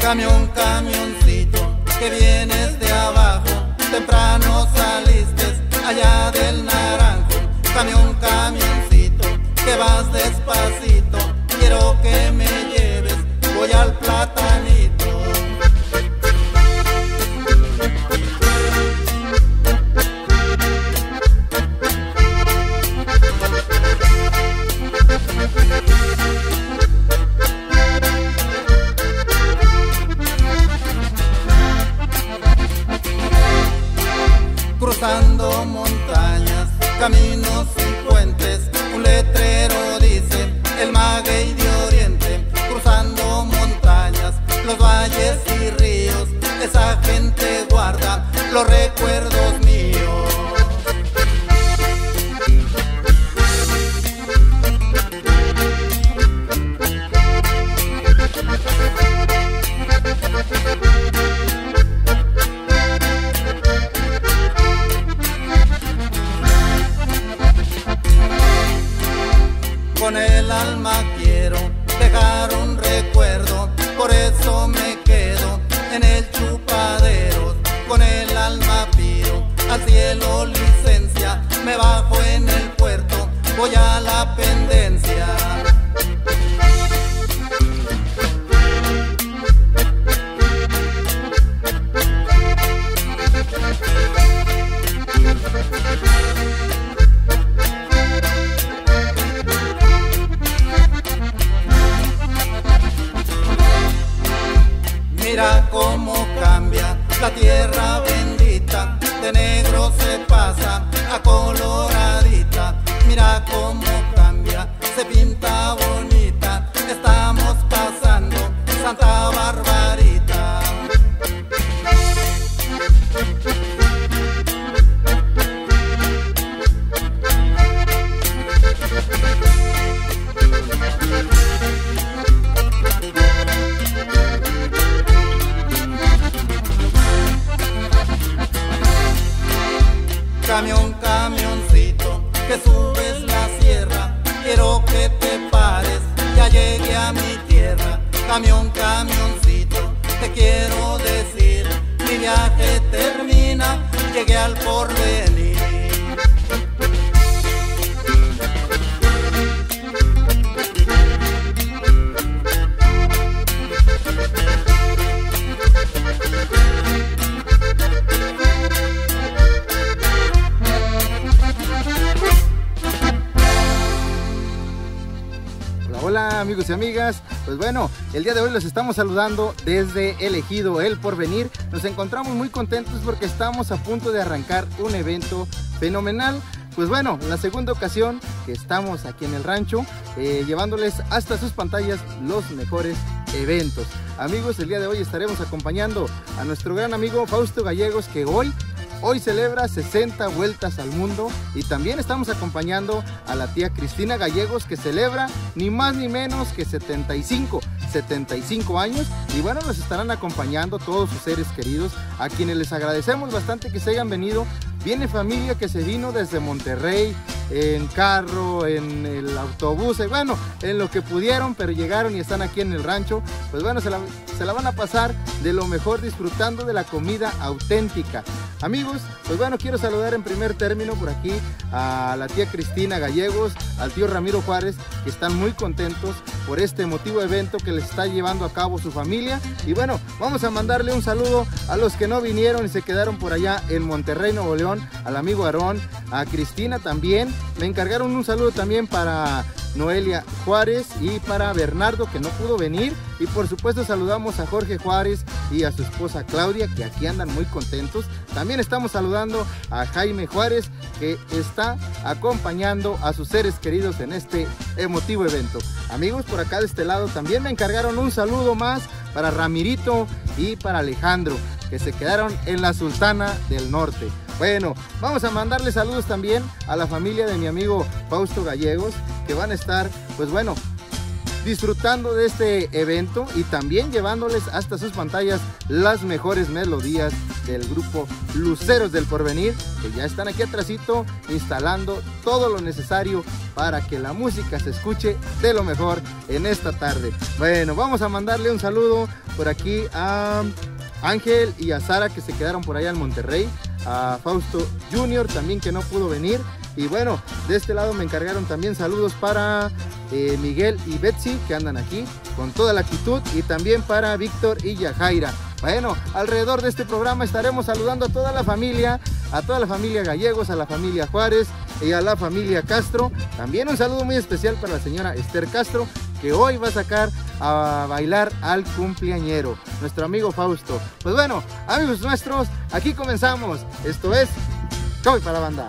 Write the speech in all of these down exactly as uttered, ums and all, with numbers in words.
Camión, camioncito, que vienes de abajo, temprano saliste allá del Naranjo. Camión, camioncito, que vas despacito, quiero que me lleves, voy al Platanito. Cruzando montañas, caminos y puentes, un letrero dice el Maguey de Oriente. Cruzando montañas, los valles y ríos, esa gente guarda los recuerdos míos. Con el alma quiero dejar un recuerdo, por eso me quedo en el chupadero. Con el alma pido al cielo licencia, me bajo en el puerto, voy a la pendencia. Mira cómo cambia la tierra bendita, de negro se pasa a coloradita. Mira cómo cambia, se pinta bonita, estamos pasando Santa Barbarita. Camión, camioncito, que subes la sierra, quiero que te pares, ya llegué a mi tierra. Camión, camioncito, te quiero decir, mi viaje termina, llegué al porvenir. Hola amigos y amigas, pues bueno, el día de hoy los estamos saludando desde El Ejido, El Porvenir. Nos encontramos muy contentos porque estamos a punto de arrancar un evento fenomenal. Pues bueno, la segunda ocasión que estamos aquí en el rancho, eh, llevándoles hasta sus pantallas los mejores eventos. Amigos, el día de hoy estaremos acompañando a nuestro gran amigo Fausto Gallegos, que hoy Hoy celebra sesenta vueltas al mundo, y también estamos acompañando a la tía Cristina Gallegos, que celebra ni más ni menos que setenta y cinco años. Y bueno, nos estarán acompañando todos sus seres queridos, a quienes les agradecemos bastante que se hayan venido. Viene familia que se vino desde Monterrey, en carro, en el autobús, y bueno, en lo que pudieron, pero llegaron y están aquí en el rancho. Pues bueno, se la, se la van a pasar de lo mejor, disfrutando de la comida auténtica. Amigos, pues bueno, quiero saludar en primer término por aquí a la tía Cristina Gallegos, al tío Ramiro Juárez, que están muy contentos por este emotivo evento que les está llevando a cabo su familia. Y bueno, vamos a mandarle un saludo a los que no vinieron y se quedaron por allá en Monterrey, Nuevo León, al amigo Aarón, a Cristina también. Me encargaron un saludo también para Noelia Juárez y para Bernardo, que no pudo venir. Y por supuesto saludamos a Jorge Juárez y a su esposa Claudia, que aquí andan muy contentos. También estamos saludando a Jaime Juárez, que está acompañando a sus seres queridos en este emotivo evento. Amigos, por acá de este lado también me encargaron un saludo más para Ramirito y para Alejandro, que se quedaron en la Sultana del Norte. Bueno, vamos a mandarle saludos también a la familia de mi amigo Fausto Gallegos, que van a estar, pues bueno, disfrutando de este evento y también llevándoles hasta sus pantallas las mejores melodías del grupo Luceros del Porvenir, que ya están aquí atrásito instalando todo lo necesario para que la música se escuche de lo mejor en esta tarde. Bueno, vamos a mandarle un saludo por aquí a Ángel y a Sara, que se quedaron por allá en Monterrey, a Fausto Junior también, que no pudo venir. Y bueno, de este lado me encargaron también saludos para eh, Miguel y Betsy, que andan aquí con toda la actitud, y también para Víctor y Yajaira. Bueno, alrededor de este programa estaremos saludando a toda la familia, a toda la familia Gallegos, a la familia Juárez y a la familia Castro. También un saludo muy especial para la señora Esther Castro, que hoy va a sacar a bailar al cumpleañero, nuestro amigo Fausto. Pues bueno, amigos nuestros, aquí comenzamos. Esto es Choy para la Banda.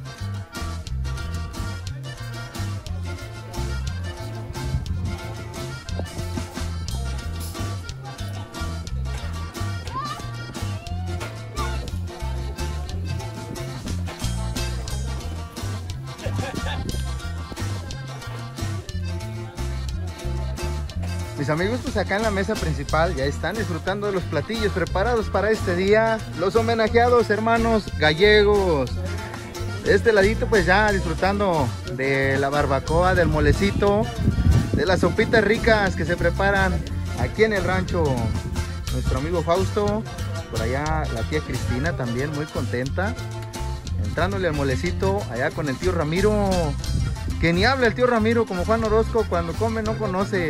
Mis amigos, pues acá en la mesa principal ya están disfrutando de los platillos preparados para este día. Los homenajeados hermanos Gallegos. De este ladito pues ya disfrutando de la barbacoa, del molecito, de las sopitas ricas que se preparan aquí en el rancho. Nuestro amigo Fausto, por allá la tía Cristina también muy contenta, entrándole al molecito allá con el tío Ramiro. Que ni habla el tío Ramiro, como Juan Orozco, cuando come no conoce.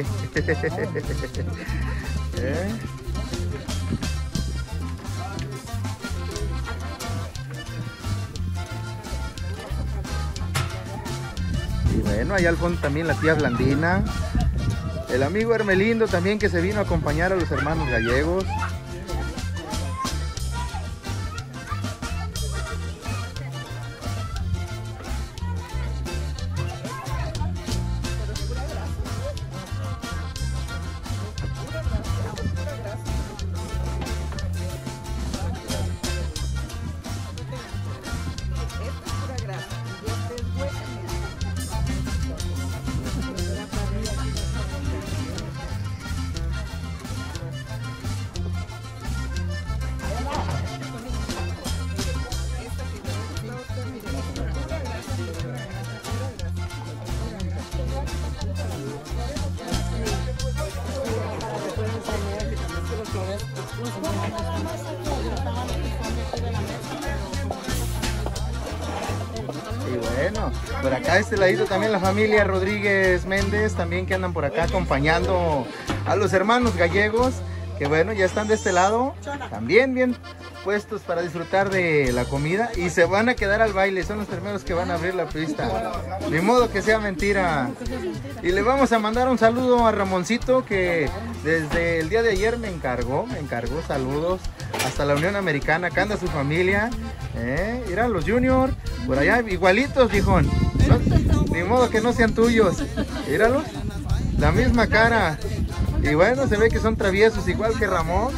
¿Eh? Y bueno, allá al fondo también la tía Blandina. El amigo Hermelindo también, que se vino a acompañar a los hermanos Gallegos. Bueno, por acá de este ladito también la familia Rodríguez Méndez, también que andan por acá acompañando a los hermanos Gallegos, que bueno, ya están de este lado, también bien puestos para disfrutar de la comida, y se van a quedar al baile, son los primeros que van a abrir la pista, ni modo que sea mentira. Y le vamos a mandar un saludo a Ramoncito, que desde el día de ayer me encargó, me encargó saludos hasta la Unión Americana, acá anda su familia, eh, irán los Junior, por allá igualitos, viejón, ¿no? Ni modo que no sean tuyos, míralos, la misma cara, y bueno, se ve que son traviesos igual que Ramón.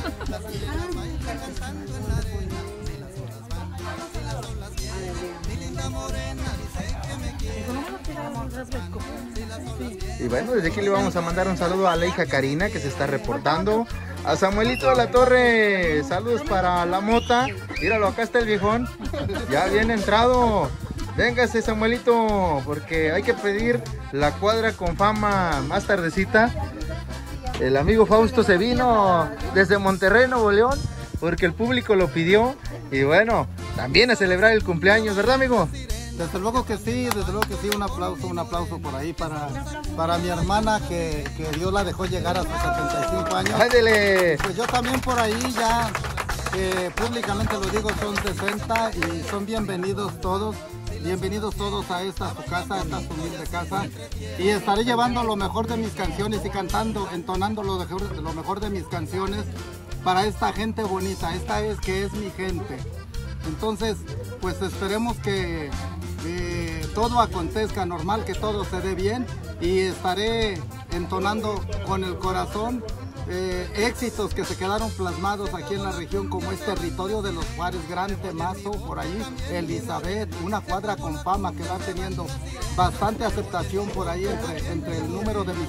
Y bueno, desde aquí le vamos a mandar un saludo a la hija Karina, que se está reportando. A Samuelito de la Torre, saludos para la mota. Míralo, acá está el viejón, ya bien entrado. Véngase, Samuelito, porque hay que pedir la cuadra con fama más tardecita. El amigo Fausto se vino desde Monterrey, Nuevo León, porque el público lo pidió. Y bueno, también a celebrar el cumpleaños, ¿verdad, amigo? Desde luego que sí, desde luego que sí, un aplauso, un aplauso por ahí para, para mi hermana, que, que Dios la dejó llegar a sus setenta y cinco años. ¡Ándele! Pues yo también por ahí ya, eh, públicamente lo digo, son sesenta y son bienvenidos todos. Bienvenidos todos a esta su casa, a esta su humilde casa. Y estaré llevando lo mejor de mis canciones y cantando, entonando lo mejor, lo mejor de mis canciones para esta gente bonita, esta es que es mi gente. Entonces, pues esperemos que eh, todo acontezca normal, que todo se dé bien, y estaré entonando con el corazón eh, éxitos que se quedaron plasmados aquí en la región, como es Territorio de los Juárez, Gran Temazo, por ahí Elizabeth, una cuadra con fama que va teniendo bastante aceptación por ahí entre, entre el número de mis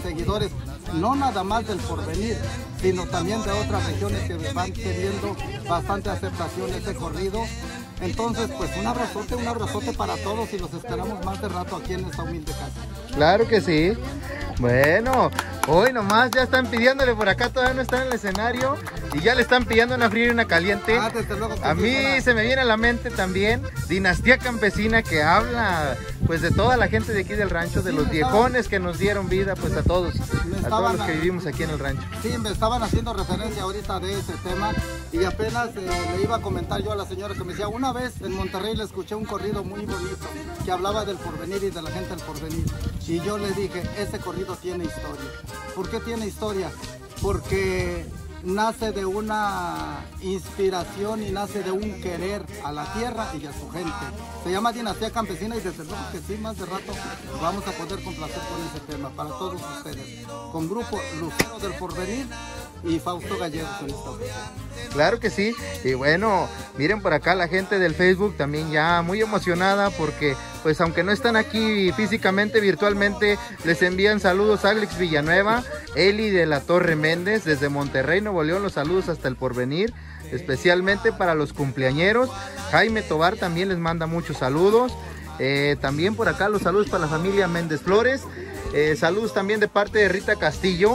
seguidores, no nada más del Porvenir, sino también de otras regiones que van teniendo bastante aceptación este corrido. Entonces, pues un abrazote, un abrazote para todos y los esperamos más de rato aquí en esta humilde casa. Claro que sí. Bueno, hoy nomás ya están pidiéndole por acá, todavía no están en el escenario y ya le están pidiendo una fría y una caliente. Ah, desde luego que a sí, mí para... se me viene a la mente también Dinastía Campesina, que habla pues de toda la gente de aquí del rancho, de sí, los viejones que nos dieron vida, pues a todos, a todos los que vivimos aquí en el rancho. Sí, me estaban haciendo referencia ahorita de ese tema y apenas eh, le iba a comentar yo a la señora que me decía, una vez en Monterrey le escuché un corrido muy bonito que hablaba del porvenir y de la gente del porvenir. Y yo le dije, ese corrido tiene historia. ¿Por qué tiene historia? Porque nace de una inspiración y nace de un querer a la tierra y a su gente. Se llama Dinastía Campesina y desde luego que sí, más de rato vamos a poder complacer con ese tema para todos ustedes. Con grupo Lucero del Porvenir y Fausto Gallegos en esta ocasión. Claro que sí, y bueno, miren por acá la gente del Facebook también ya muy emocionada porque pues aunque no están aquí físicamente, virtualmente les envían saludos a Alex Villanueva, Eli de la Torre Méndez desde Monterrey, Nuevo León, los saludos hasta el Porvenir, especialmente para los cumpleañeros. Jaime Tobar también les manda muchos saludos. Eh, también por acá los saludos para la familia Méndez Flores. Eh, saludos también de parte de Rita Castillo.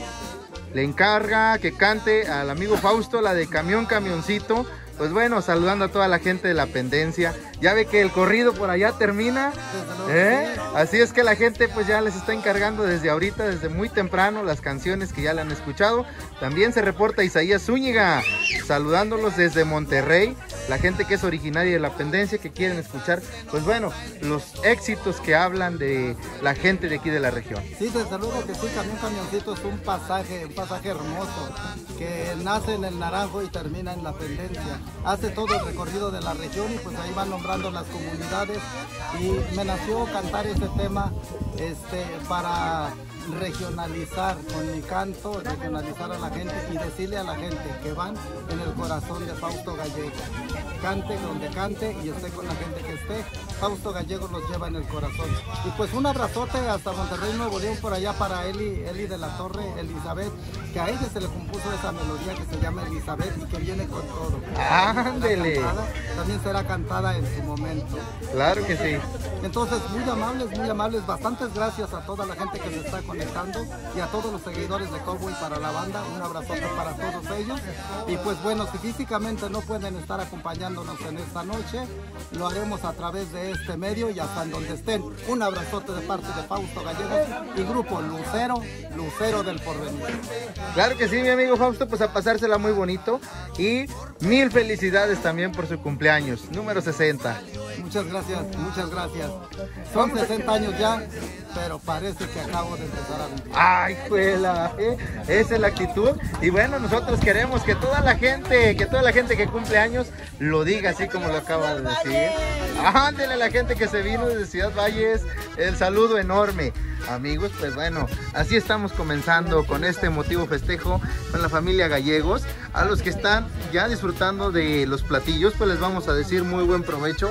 Le encarga que cante al amigo Fausto la de Camión Camioncito. Pues bueno, saludando a toda la gente de la pendencia. Ya ve que el corrido por allá termina, ¿eh? Así es que la gente pues ya les está encargando desde ahorita, desde muy temprano, las canciones que ya le han escuchado. También se reporta Isaías Zúñiga, saludándolos desde Monterrey. La gente que es originaria de la pendencia, que quieren escuchar, pues bueno, los éxitos que hablan de la gente de aquí de la región. Sí, desde luego que sí, Camión Camioncito es un pasaje, un pasaje hermoso, que nace en el Naranjo y termina en la pendencia. Hace todo el recorrido de la región y pues ahí van nombrando las comunidades y me nació cantar este tema este, para regionalizar con mi canto, regionalizar a la gente y decirle a la gente que van en el corazón de Fausto Gallego. Cante donde cante y esté con la gente que esté, Fausto Gallego los lleva en el corazón. Y pues un abrazote hasta Monterrey, Nuevo León, por allá para Eli, Eli de la Torre, Elizabeth, que a ella se le compuso esa melodía que se llama Elizabeth y que viene con todo. ¡Ándele! También será cantada en su momento. Claro que sí. Entonces, muy amables, muy amables, bastantes gracias a toda la gente que se está conectando y a todos los seguidores de Cowboy para la banda, un abrazote para todos ellos. Y pues bueno, si físicamente no pueden estar acompañándonos en esta noche, lo haremos a través de este medio y hasta en donde estén. Un abrazote de parte de Fausto Gallegos y grupo Lucero, Lucero del Porvenir. Claro que sí, mi amigo Fausto, pues a pasársela muy bonito y mil felicidades también por su cumpleaños, número sesenta. Muchas gracias, muchas gracias. Son sesenta años ya, pero parece que acabo de empezar a vivir. Ay, juela, ¿eh? Esa es la actitud. Y bueno, nosotros queremos que toda la gente, que toda la gente que cumple años lo diga así como lo acaba de decir. Ándele a la gente que se vino desde Ciudad Valles, el saludo enorme. Amigos, pues bueno, así estamos comenzando con este emotivo festejo con la familia Gallegos. A los que están ya disfrutando de los platillos, pues les vamos a decir muy buen provecho.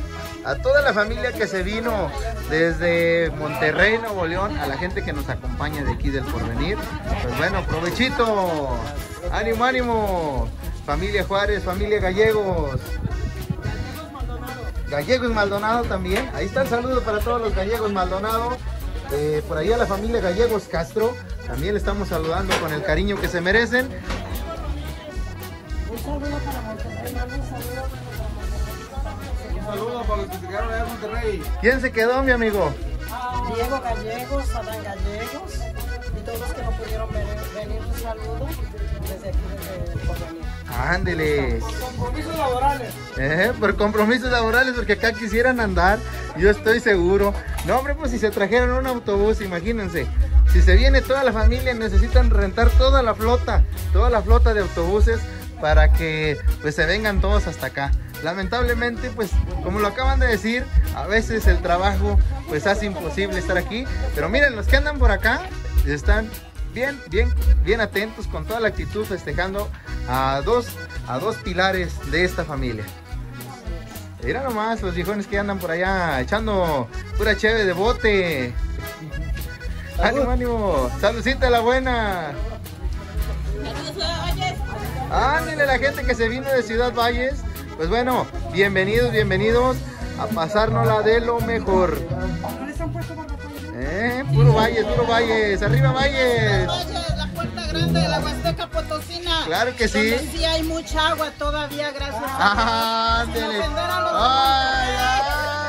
A toda la familia que se vino desde Monterrey, Nuevo León, a la gente que nos acompaña de aquí del Porvenir, pues bueno, provechito, ánimo, ánimo, familia Juárez, familia Gallegos, Gallegos Maldonado también, ahí está el saludo para todos los Gallegos Maldonado, eh, por ahí a la familia Gallegos Castro, también le estamos saludando con el cariño que se merecen. Un saludo para Monterrey, un saludo Saludos para los que se quedaron allá en Monterrey. ¿Quién se quedó, mi amigo? Diego Gallegos, Adán Gallegos y todos los que no pudieron venir, venir un saludo desde aquí, desde el Porvenir. Ándele. Por compromisos laborales. Eh, por compromisos laborales, porque acá quisieran andar, yo estoy seguro. No, hombre, pues si se trajeron un autobús, imagínense. Si se viene toda la familia, necesitan rentar toda la flota, toda la flota de autobuses para que pues se vengan todos hasta acá. Lamentablemente, pues como lo acaban de decir, a veces el trabajo pues hace imposible estar aquí. Pero miren, los que andan por acá están bien, bien, bien atentos con toda la actitud, festejando a dos, a dos pilares de esta familia. Mira nomás los viejones que andan por allá echando pura cheve de bote. ánimo, ánimo. Saludcita la buena. Ándale, la gente que se vino de Ciudad Valles. Pues bueno, bienvenidos, bienvenidos a pasárnosla de lo mejor. Eh, puro Valles, puro Valles. Arriba Valles. La puerta grande de la Huasteca Potosina. Claro que sí. Donde sí hay mucha agua todavía, gracias a Dios. Ándale. Sin ofender a los Ay, ay.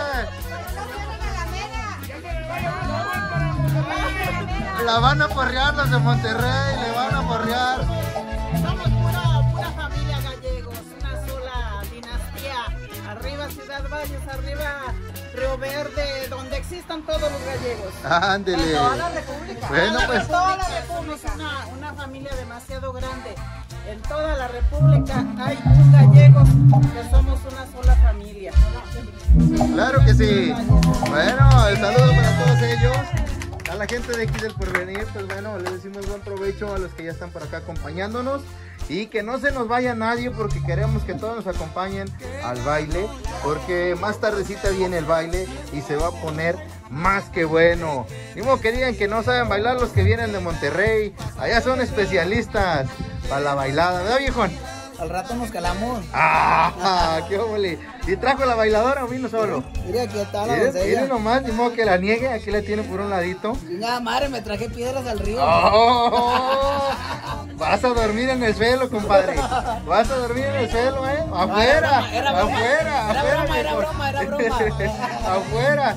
La van a porrear los de Monterrey, le van a porrear. Somos pura, pura familia gallegos, una sola dinastía. Arriba Ciudad Valles, arriba Río Verde, donde existan todos los gallegos. Ándele. En toda la República. Bueno, En pues. toda la República. Somos una, una familia demasiado grande. En toda la República hay un gallegos que somos una sola familia. Claro que sí. Bueno, el saludo para todos ellos. A la gente de aquí del Porvenir, pues bueno, les decimos buen provecho a los que ya están por acá acompañándonos. Y que no se nos vaya nadie porque queremos que todos nos acompañen al baile. Porque más tardecita viene el baile y se va a poner más que bueno. Ni modo que digan que no saben bailar los que vienen de Monterrey. Allá son especialistas para la bailada, ¿verdad, viejón? Al rato nos calamos. ¡Ah! ¡Qué óvole! ¿Y trajo la bailadora o vino solo? Mira, aquí está la Miren, doncella. miren nomás, ni modo que la niegue. Aquí la tiene por un ladito. Chingada madre, me traje piedras al río. ¡Oh! Vas a dormir en el suelo, compadre. Vas a dormir en el suelo, ¿eh? Afuera, Era broma, afuera, era afuera. broma, era viejo. broma, era broma. Afuera.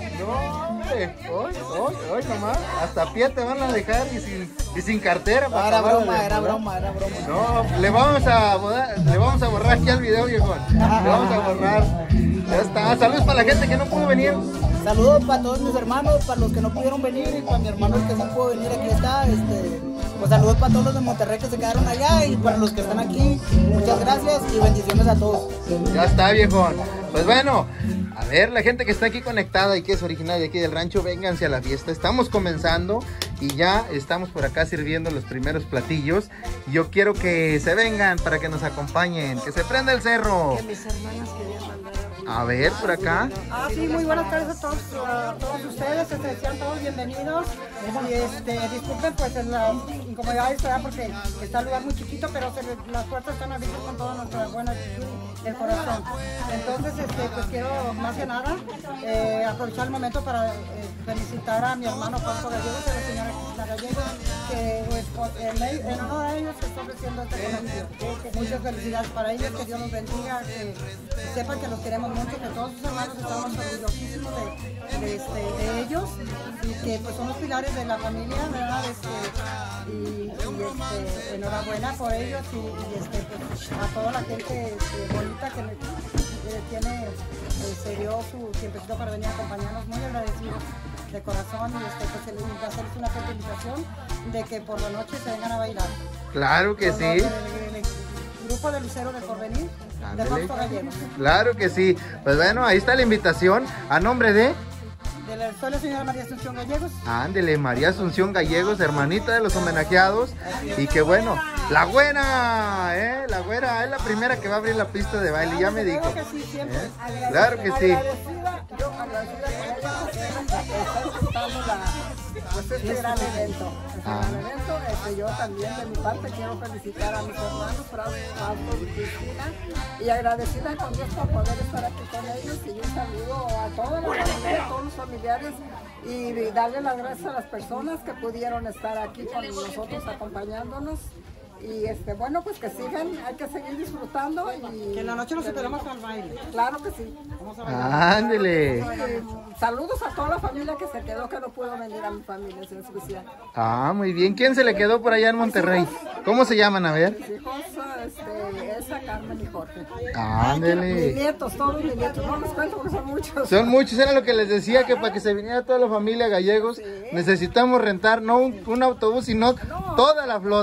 No, hombre. Hoy, hoy, hoy nomás. Hasta pie te van a dejar y sin, y sin cartera. No, para era acabar broma, de era borrar. broma, era broma. No, le vamos a borrar, le vamos a borrar aquí al video, viejón. Le vamos a borrar. Ya está. Saludos para la gente que no pudo venir. Saludos para todos mis hermanos, para los que no pudieron venir y para mi hermano el que sí pudo venir, aquí está. Este, pues saludos para todos los de Monterrey que se quedaron allá y para los que están aquí. Muchas gracias y bendiciones a todos. Ya está, viejón. Pues bueno, a ver, la gente que está aquí conectada y que es originaria de aquí del rancho, vénganse a la fiesta. Estamos comenzando y ya estamos por acá sirviendo los primeros platillos. Yo quiero que se vengan para que nos acompañen, que se prenda el cerro. Que mis hermanas querían mandar. A ver, por acá. Ah, sí, muy buenas tardes a todos, a todos ustedes, este, sean todos bienvenidos. Y este, disculpen pues en las incomodidades, ¿verdad? Porque está el lugar muy chiquito, pero se, las puertas están abiertas con toda nuestra buena actitud del corazón. Entonces, este, pues quiero más que nada eh, aprovechar el momento para eh, felicitar a mi hermano Juanjo Gallegos y a la señora Cristina Gallegos, que pues, en, en honor a ellos se está ofreciendo este beneficio. Muchas felicidades para ellos, que Dios los bendiga, que sepan que los queremos mucho, que todos sus hermanos estamos orgullosísimos de, de, este, de ellos y que pues son los pilares de la familia, ¿verdad? Este, y, y este, enhorabuena por ellos y, y este, pues, a toda la gente este, bonita que le, que tiene, eh, se dio su tiempecito para venir a acompañarnos, muy agradecidos de corazón y este, pues, el, hacerles una felicitación de que por la noche se vengan a bailar. Claro que Con sí. los del- del grupo de Lucero del Porvenir, de Ándele. Juanjo Gallegos. Claro que sí. Pues bueno, ahí está la invitación a nombre de... De la, soy la señora María Asunción Gallegos. Ándele, María Asunción Gallegos, hermanita de los homenajeados. Y que bueno, la güera, ¿eh? La güera es la primera que va a abrir la pista de baile, ya me dijo. Claro que sí, siempre. ¿Eh? Claro que sí. Agradecida, yo agradecida con ella porque está disfrutando la, pues este gran evento. Este Ah. gran evento. Este, yo también de mi parte quiero felicitar a mis hermanos, Fausto y Cristina, y agradecida con Dios por poder estar aquí con ellos y un saludo a toda la familia, a todos los familiares y darle las gracias a las personas que pudieron estar aquí con nosotros acompañándonos. Y este, bueno, pues que sigan, hay que seguir disfrutando y... Que en la noche nos esperamos al baile. Claro que sí. Vamos a bailar. Ándele. Y saludos a toda la familia que se quedó, que no pudo venir a mi familia en especial. Ah, muy bien. ¿Quién se le quedó por allá en Monterrey? ¿Cómo se llaman? A ver. Mis hijos, este, Elsa, Carmen y Jorge. Mis Ándele. nietos, todos mis nietos. No los cuento porque son muchos. Son muchos, era lo que les decía, que para que se viniera toda la familia Gallegos necesitamos rentar no un, un autobús, sino toda la flota.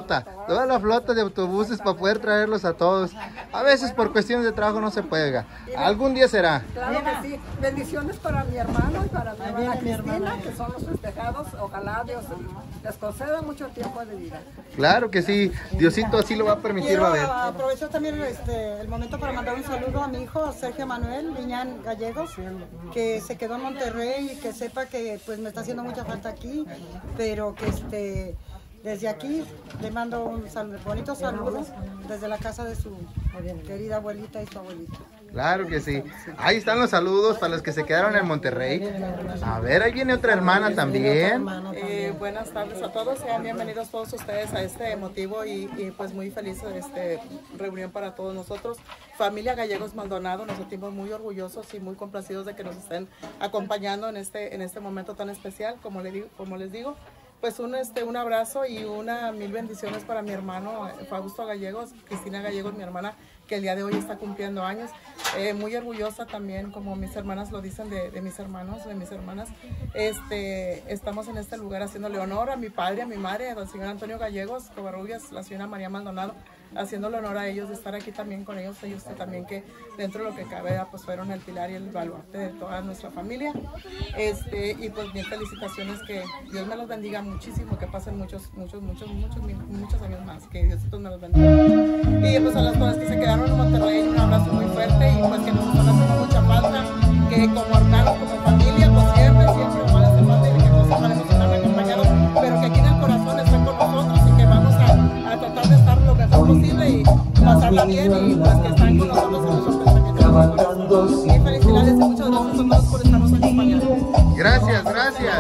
toda la flota de autobuses para poder traerlos a todos. A veces por cuestiones de trabajo no se puede. Algún día será. Claro que sí. Bendiciones para mi hermano y para mi hermana Cristina, que son los festejados. Ojalá Dios les conceda mucho tiempo de vida. Claro que sí. Diosito así lo va a permitir, Quiero va a ver. aprovechar también este, el momento para mandar un saludo a mi hijo Sergio Manuel Liñán Gallegos, que se quedó en Monterrey y que sepa que pues me está haciendo mucha falta aquí, pero que este desde aquí le mando un sal, bonito saludo desde la casa de su querida abuelita y su abuelita. Claro que sí. Ahí están los saludos para los que se quedaron en Monterrey. A ver, ahí viene otra hermana también. Eh, buenas tardes a todos, sean bienvenidos todos ustedes a este emotivo y, y pues muy feliz este, reunión para todos nosotros. Familia Gallegos Maldonado, nos sentimos muy orgullosos y muy complacidos de que nos estén acompañando en este, en este momento tan especial, como, le digo, como les digo. Pues un, este, un abrazo y una mil bendiciones para mi hermano Fausto Gallegos, Cristina Gallegos, mi hermana, que el día de hoy está cumpliendo años. Eh, muy orgullosa también, como mis hermanas lo dicen, de, de mis hermanos, de mis hermanas. Este, estamos en este lugar haciéndole honor a mi padre, a mi madre, al señor Antonio Gallegos Covarrubias, la señora María Maldonado, haciéndole honor a ellos, de estar aquí también con ellos, ellos también que dentro de lo que cabe, pues fueron el pilar y el baluarte de toda nuestra familia. Este, y pues bien, felicitaciones, que Dios me los bendiga muchísimo, que pasen muchos, muchos, muchos, muchos, muchos años más, que Diosito me los bendiga. Y pues a las cosas que se quedaron en Monterrey, un abrazo muy fuerte y pues que nos están haciendo mucha falta, que como hermanos, como familia, pues siempre, siempre van a hacer falta y que no separemos estar acompañados, pero que aquí en el corazón estén con nosotros y que vamos a, a tratar de estar lo mejor posible y pasarla bien y pues que están con nosotros en nuestros pensamientos. Y felicidades y muchas gracias a todos por estarnos acompañando. Gracias, gracias.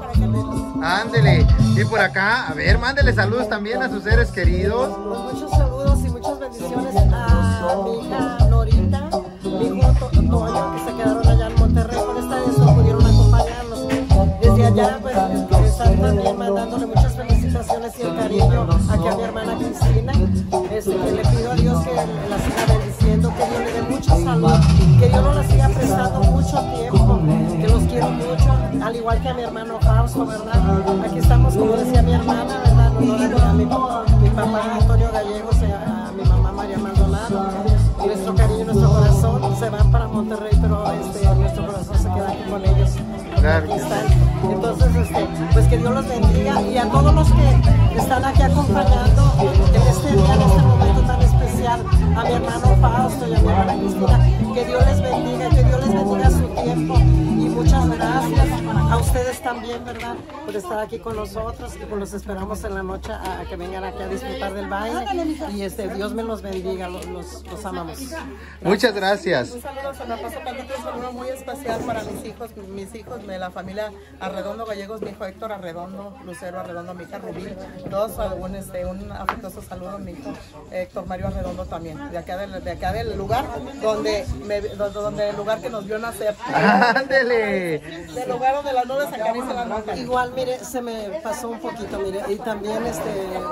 Ándele. Y por acá, a ver, mándele saludos también a sus seres queridos. Pues muchos saludos y muchas bendiciones a mi hija Norita, mi hijo Toño, que se quedaron allá en Monterrey con esta vez, no pudieron acompañarnos. Desde allá, pues, están también mandándole muchas felicitaciones y el cariño aquí a mi hermana Cristina. Este, que le pido a Dios que la siga bendiciendo, que Dios le dé mucha salud, que Dios no la siga prestando mucho tiempo, que los quiero mucho, al igual que a mi hermano Fausto, ¿verdad? Aquí estamos, como decía mi hermana, ¿verdad? No, a mi, mi papá Antonio Gallegos, a mi mamá María Maldonado. Nuestro cariño, nuestro corazón se van para Monterrey, pero este, nuestro corazón se queda aquí con ellos. Claro. Aquí están. Entonces, este, pues que Dios los bendiga y a todos los que están aquí acompañando en este día, en este momento tan especial, a mi hermano Fausto y a mi hermana Cristina, que Dios les bendiga, que Dios les bendiga su tiempo y muchas gracias a ustedes también, ¿verdad? Por estar aquí con nosotros y pues los esperamos en la noche a, a que vengan aquí a disfrutar del baile y este, Dios me los bendiga, los, los, los amamos. Gracias. Muchas gracias. Un saludo, se me pasó tantito, un saludo muy especial para mis hijos, mis hijos de la familia Arredondo Gallegos, mi hijo Héctor Arredondo, Lucero Arredondo, mi hija Rubí, todos un, este, un afectuoso saludo a mi hijo Héctor Mario Arredondo también, de acá del, de acá del lugar donde, me, donde el lugar que nos vio nacer. ¡Ándele! Del lugar donde las nubes acarician las montañas. Igual, mire, se me pasó un poquito, mire, y también este,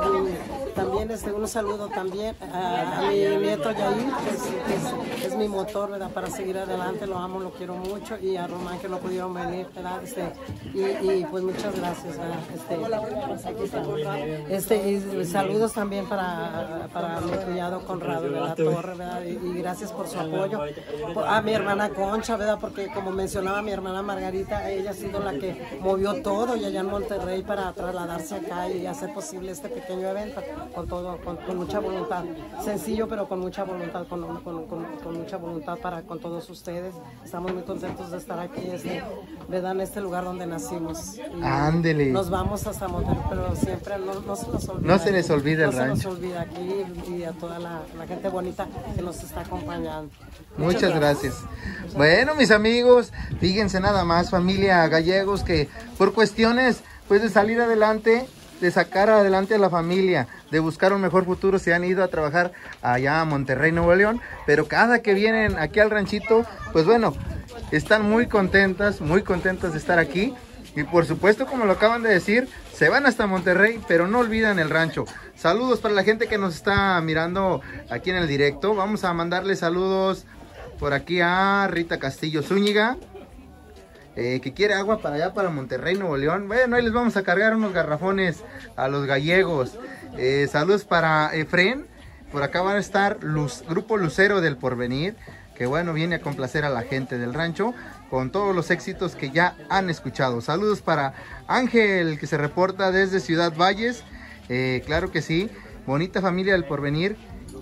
también este, un saludo también a, a mi nieto Yair, que, es, que es, es mi motor, ¿verdad? Para seguir adelante, lo amo, lo quiero mucho, y a Román, que no pudieron venir, ¿verdad? Este, y, y pues muchas gracias, ¿verdad? Este, aquí está. Este, y saludos también para, para mi cuñado Conrado de la Torre, ¿verdad? Y, y gracias por su apoyo. A mi hermana Concha, ¿verdad? Porque como mencionaba mi hermana Margarita, ella ha sido la que movió todo y allá en Monterrey para trasladarse acá y hacer posible este pequeño evento con todo, con, con mucha voluntad. Sencillo, pero con mucha voluntad, con, con, con, con mucha voluntad para con todos ustedes. Estamos muy contentos de estar aquí, este, ¿verdad? En este lugar donde nacimos. Ándele. Nos vamos hasta Monterrey, pero siempre no, no se nos olvida. No se les olvida el no rancho. No se nos olvida aquí y a toda la, la gente bonita que nos está acompañando. Muchas, Muchas gracias. gracias. Bueno, mis amigos, fíjense nada más, familia Gallegos, que por cuestiones pues de salir adelante, de sacar adelante a la familia, de buscar un mejor futuro, se han ido a trabajar allá a Monterrey, Nuevo León, pero cada que vienen aquí al ranchito, pues bueno, están muy contentas, muy contentas de estar aquí. Y por supuesto, como lo acaban de decir, se van hasta Monterrey, pero no olvidan el rancho. Saludos para la gente que nos está mirando aquí en el directo. Vamos a mandarle saludos por aquí a Rita Castillo Zúñiga. eh, que quiere agua para allá, para Monterrey, Nuevo León. Bueno, ahí les vamos a cargar unos garrafones a los gallegos. Eh, saludos para Efren. Por acá van a estar Luz, Grupo Lucero del Porvenir, que bueno, viene a complacer a la gente del rancho con todos los éxitos que ya han escuchado. Saludos para Ángel, que se reporta desde Ciudad Valles. Eh, claro que sí, bonita familia del Porvenir.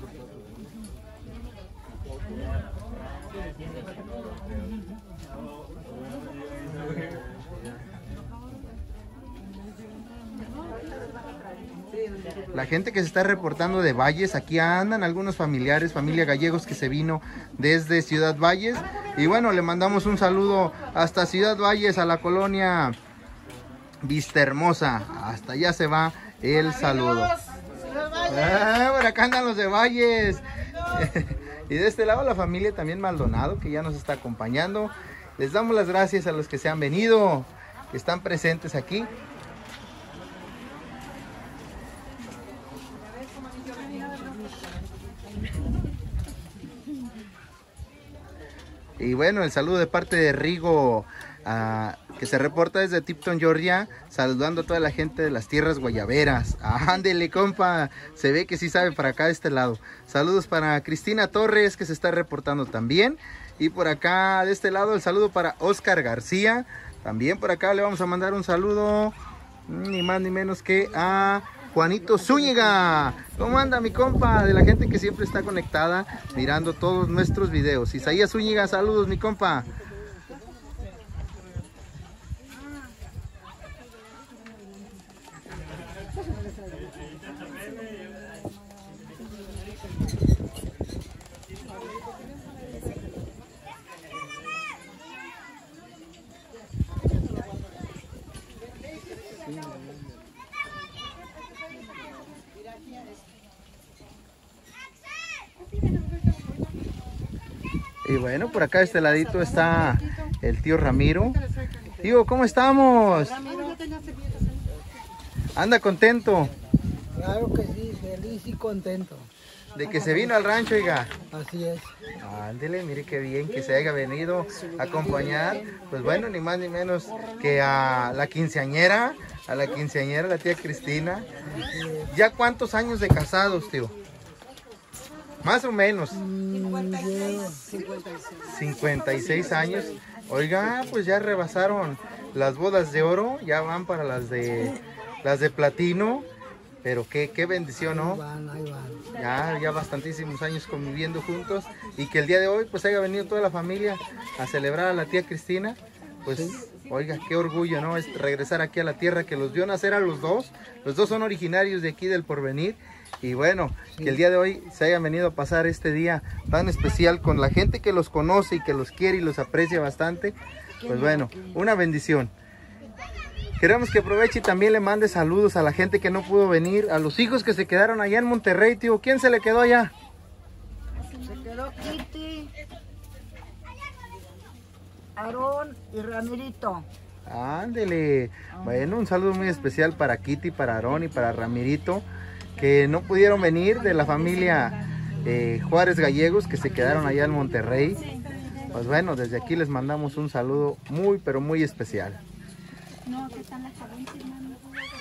La gente que se está reportando de Valles, aquí andan algunos familiares, familia gallegos que se vino desde Ciudad Valles. Y bueno, le mandamos un saludo hasta Ciudad Valles, a la colonia Vista Hermosa. Hasta allá se va el saludo. Ah, por acá andan los de Valles. Y de este lado la familia también Maldonado, que ya nos está acompañando. Les damos las gracias a los que se han venido, que están presentes aquí. Y bueno, el saludo de parte de Rigo, uh, que se reporta desde Tipton, Georgia, saludando a toda la gente de las tierras guayaberas. Ah, ándele, compa, se ve que sí sabe para acá de este lado. Saludos para Cristina Torres, que se está reportando también. Y por acá de este lado el saludo para Oscar García. También por acá le vamos a mandar un saludo, ni más ni menos que a Juanito Zúñiga. ¿Cómo anda mi compa? De la gente que siempre está conectada mirando todos nuestros videos. Isaías Zúñiga, saludos mi compa. Y bueno, por acá de este ladito está el tío Ramiro. Tío, ¿cómo estamos? ¿Anda contento? Claro que sí, feliz y contento. De que se vino al rancho, oiga. Así es. Ándele, mire qué bien que se haya venido a acompañar. Pues bueno, ni más ni menos que a la quinceañera, a la quinceañera, la tía Cristina. ¿Ya cuántos años de casados, tío? Más o menos. cincuenta y seis años. Oiga, pues ya rebasaron las bodas de oro, ya van para las de las de platino. Pero qué, qué bendición, ¿no? Ahí van, ahí van. Ya, ya bastantísimos años conviviendo juntos. Y que el día de hoy pues haya venido toda la familia a celebrar a la tía Cristina. Pues, sí. Oiga, qué orgullo, ¿no? Es regresar aquí a la tierra que los vio nacer a los dos. Los dos son originarios de aquí del Porvenir. Y bueno, sí, que el día de hoy se hayan venido a pasar este día tan especial con la gente que los conoce y que los quiere y los aprecia bastante. Pues bueno, una bendición. Queremos que aproveche y también le mande saludos a la gente que no pudo venir, a los hijos que se quedaron allá en Monterrey, tío. ¿Quién se le quedó allá? Se quedó Kitty, Aarón y Ramirito. Ándele. Bueno, un saludo muy especial para Kitty, para Aarón y para Ramirito, que no pudieron venir, de la familia eh, Juárez Gallegos, que se quedaron allá en Monterrey. Pues bueno, desde aquí les mandamos un saludo muy, pero muy especial. No, que están las carencias, hermano.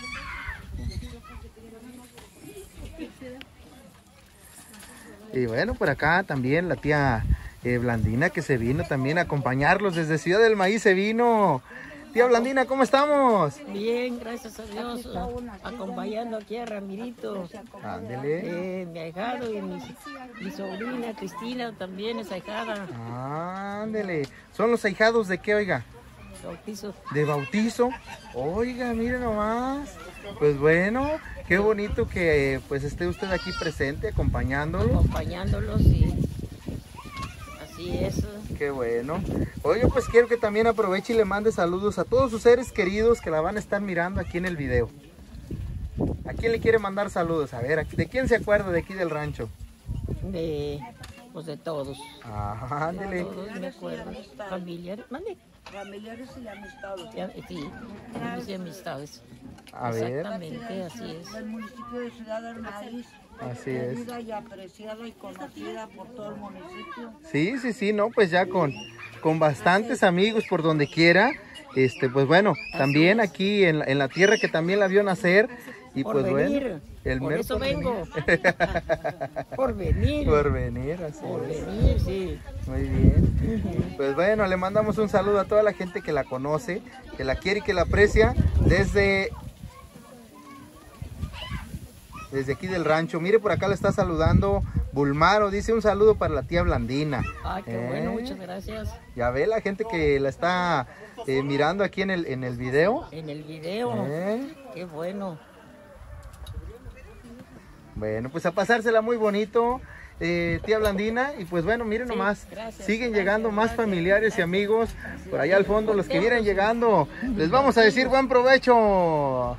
Y bueno, por acá también la tía eh, Blandina, que se vino también a acompañarlos desde Ciudad del Maíz, se vino. Tía Blandina, ¿cómo estamos? Bien, gracias a Dios, acompañando aquí a Ramirito. Ándele. Eh, mi ahijado y mi, mi sobrina Cristina también es ahijada. Ándele. ¿Son los ahijados de qué, oiga? Bautizo. De bautizo. Oiga, mire nomás. Pues bueno, qué bonito que pues esté usted aquí presente, acompañándolos. Acompañándolos, sí. Así es. Qué bueno. Oiga, pues quiero que también aproveche y le mande saludos a todos sus seres queridos que la van a estar mirando aquí en el video. ¿A quién le quiere mandar saludos? A ver, ¿de quién se acuerda de aquí del rancho? De, pues de todos. Ah, ándele. Todos me acuerdo. Familiares, mande. Familiares y amistades. Ya, sí, familiares y amistades. A ver. Exactamente, así es. Del municipio de Ciudad del Maíz. Así es. Querida y apreciada y conocida por todo el municipio. Sí, sí, sí, no, pues ya con, con bastantes amigos por donde quiera. Este, pues bueno, también aquí en, en la tierra que también la vio nacer. Y por pues venir. bueno, el Por mero eso por vengo. venir. Por venir. Por venir, así Por es. venir, sí. Muy bien. Pues bueno, le mandamos un saludo a toda la gente que la conoce, que la quiere y que la aprecia desde, desde aquí del rancho. Mire, por acá le está saludando Bulmaro, dice un saludo para la tía Blandina. Ah, qué ¿Eh? bueno, muchas gracias. Ya ve la gente que la está eh, mirando aquí en el, en el video. En el video. ¿Eh? Qué bueno. Bueno, pues a pasársela muy bonito, eh, tía Blandina. Y pues bueno, miren Sí, nomás, gracias, siguen gracias, llegando más gracias, familiares gracias. y amigos por allá al fondo, los que vienen llegando. Les vamos a decir buen provecho.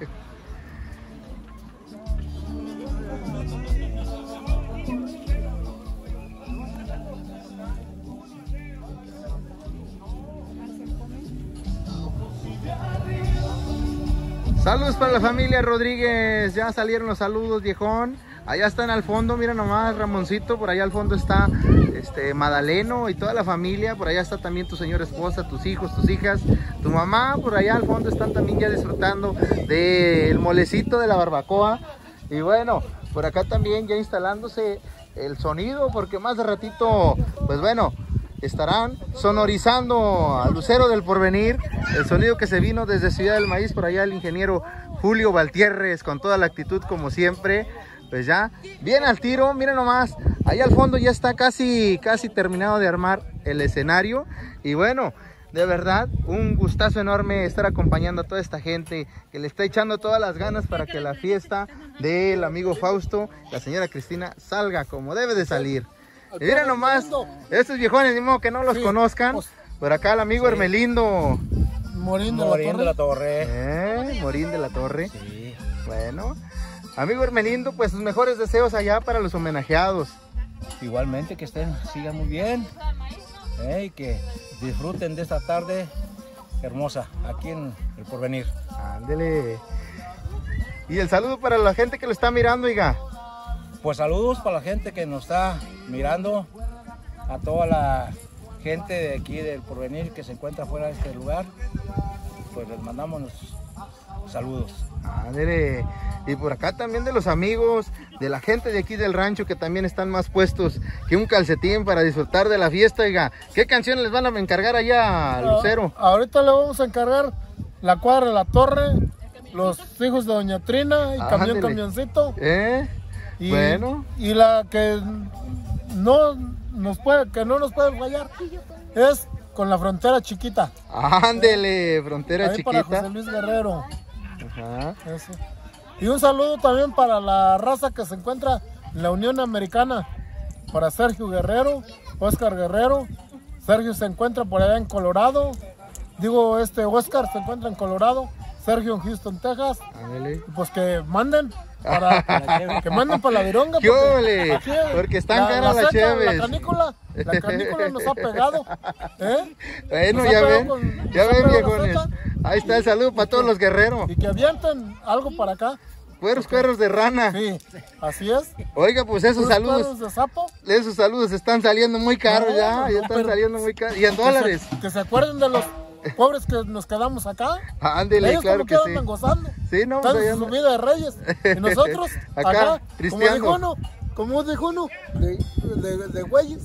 Saludos para la familia Rodríguez, ya salieron los saludos, viejón. Allá están al fondo, mira nomás, Ramoncito, por allá al fondo está este Madaleno y toda la familia. Por allá está también tu señora esposa, tus hijos, tus hijas, tu mamá. Por allá al fondo están también ya disfrutando del molecito de la barbacoa. Y bueno, por acá también ya instalándose el sonido, porque más de ratito, pues bueno, estarán sonorizando al Lucero del Porvenir, el sonido que se vino desde Ciudad del Maíz. Por allá el ingeniero Julio Valtierres con toda la actitud como siempre, pues ya bien al tiro. Miren nomás, allá al fondo ya está casi casi terminado de armar el escenario. Y bueno, de verdad un gustazo enorme estar acompañando a toda esta gente que le está echando todas las ganas para que la fiesta del amigo Fausto, la señora Cristina, salga como debe de salir. Y miren nomás, estos viejones, ni modo que no los sí, conozcan. Pues, por acá el amigo sí. Hermelindo Morín de, Morín la, de la Torre. ¿Eh? Morín de la Torre. Sí. Bueno, amigo Hermelindo, pues sus mejores deseos allá para los homenajeados. Igualmente, que estén, sigan muy bien. ¿Eh? Y que disfruten de esta tarde hermosa aquí en El Porvenir. Ándele. Y el saludo para la gente que lo está mirando, oiga. Pues saludos para la gente que nos está mirando, a toda la gente de aquí del Porvenir que se encuentra fuera de este lugar, pues les mandamos los saludos. Ándele. Y por acá también de los amigos, de la gente de aquí del rancho que también están más puestos que un calcetín para disfrutar de la fiesta, oiga. ¿Qué canciones les van a encargar allá a Lucero? Ah, ahorita le vamos a encargar La Cuadra de la Torre, Los Hijos de Doña Trina y Camión Ándele. Camioncito. ¿Eh? Y, bueno. Y la que no nos puede, que no nos puede fallar es Con la Frontera Chiquita. Ándele, Frontera Ahí Chiquita. para José Luis Guerrero. Ajá. Eso. Y un saludo también para la raza que se encuentra en la Unión Americana. Para Sergio Guerrero, Oscar Guerrero. Sergio se encuentra por allá en Colorado. Digo, este Oscar se encuentra en Colorado. Sergio en Houston, Texas. Ándele. Pues que manden para que manden para la vironga. ¿Qué ole? Porque, porque están caras las cheves. La canícula, la canícula nos ha pegado. ¿Eh? Bueno, ya ven, con, ya ven, viejones. Ahí está el saludo para todos los guerreros. Y que avienten algo para acá. Cueros, cueros de rana. Sí, así es. Oiga, pues esos saludos. Cueros de sapo. Esos saludos están saliendo muy caros no, ya. No, ya están saliendo muy caros. Y en que dólares. Se, que se acuerden de los pobres que nos quedamos acá. Ándele, ellos claro como que que sí. Andan gozando. Sí, no, están pues en su vida de reyes. Y nosotros acá, acá como dijo uno, como dijo uno, de, de, de güeyes.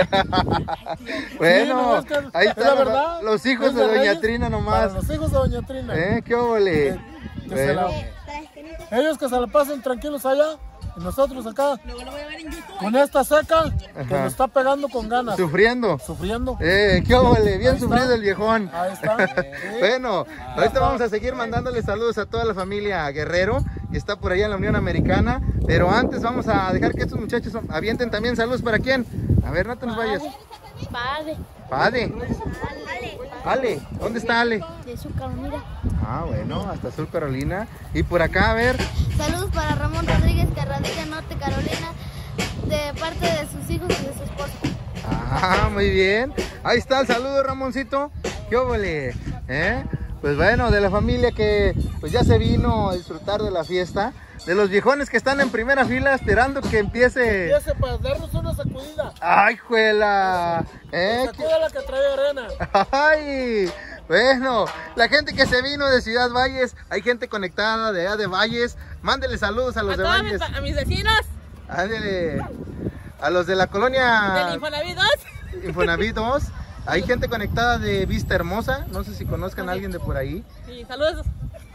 Bueno, sí, no, es que ahí es están la verdad, los hijos es de Doña reyes, Trina nomás. Los hijos de Doña Trina. ¿Eh? ¿Qué óvole? Que, que bueno. la, ellos que se la pasen tranquilos allá. Y nosotros acá, con esta seca, Ajá. que nos está pegando con ganas. Sufriendo. Sufriendo. Eh, qué óvole, bien sufrido el viejón. Ahí está. Bueno, ahorita vamos a seguir mandándole saludos a toda la familia Guerrero, que está por allá en la Unión Americana. Pero antes vamos a dejar que estos muchachos avienten también saludos. ¿Para quién? A ver, no te nos vayas. Padre. Padre. Ale. ¿Dónde está Ale? De Sur Carolina. Ah, bueno, hasta Sur Carolina. Y por acá, a ver. Saludos para Ramón Rodríguez, que radica en Norte Carolina, de parte de sus hijos y de su esposa. Ah, muy bien. Ahí está el saludo, Ramoncito. ¿Qué óvole? ¿Eh? Pues bueno, de la familia que pues ya se vino a disfrutar de la fiesta. De los viejones que están en primera fila esperando que empiece. Empiece para darnos una sacudida. ¡Ay, juela! ¿Eh? Sacuda la que trae arena. ¡Ay! Bueno, la gente que se vino de Ciudad Valles, hay gente conectada de allá de Valles. Mándele saludos a los a de todos Valles. Mis, a mis vecinos. Ándele. A los de la colonia. Del Infonavit dos. Infonavit dos. Hay gente conectada de Vista Hermosa. No sé si conozcan a alguien de por ahí. Sí, saludos.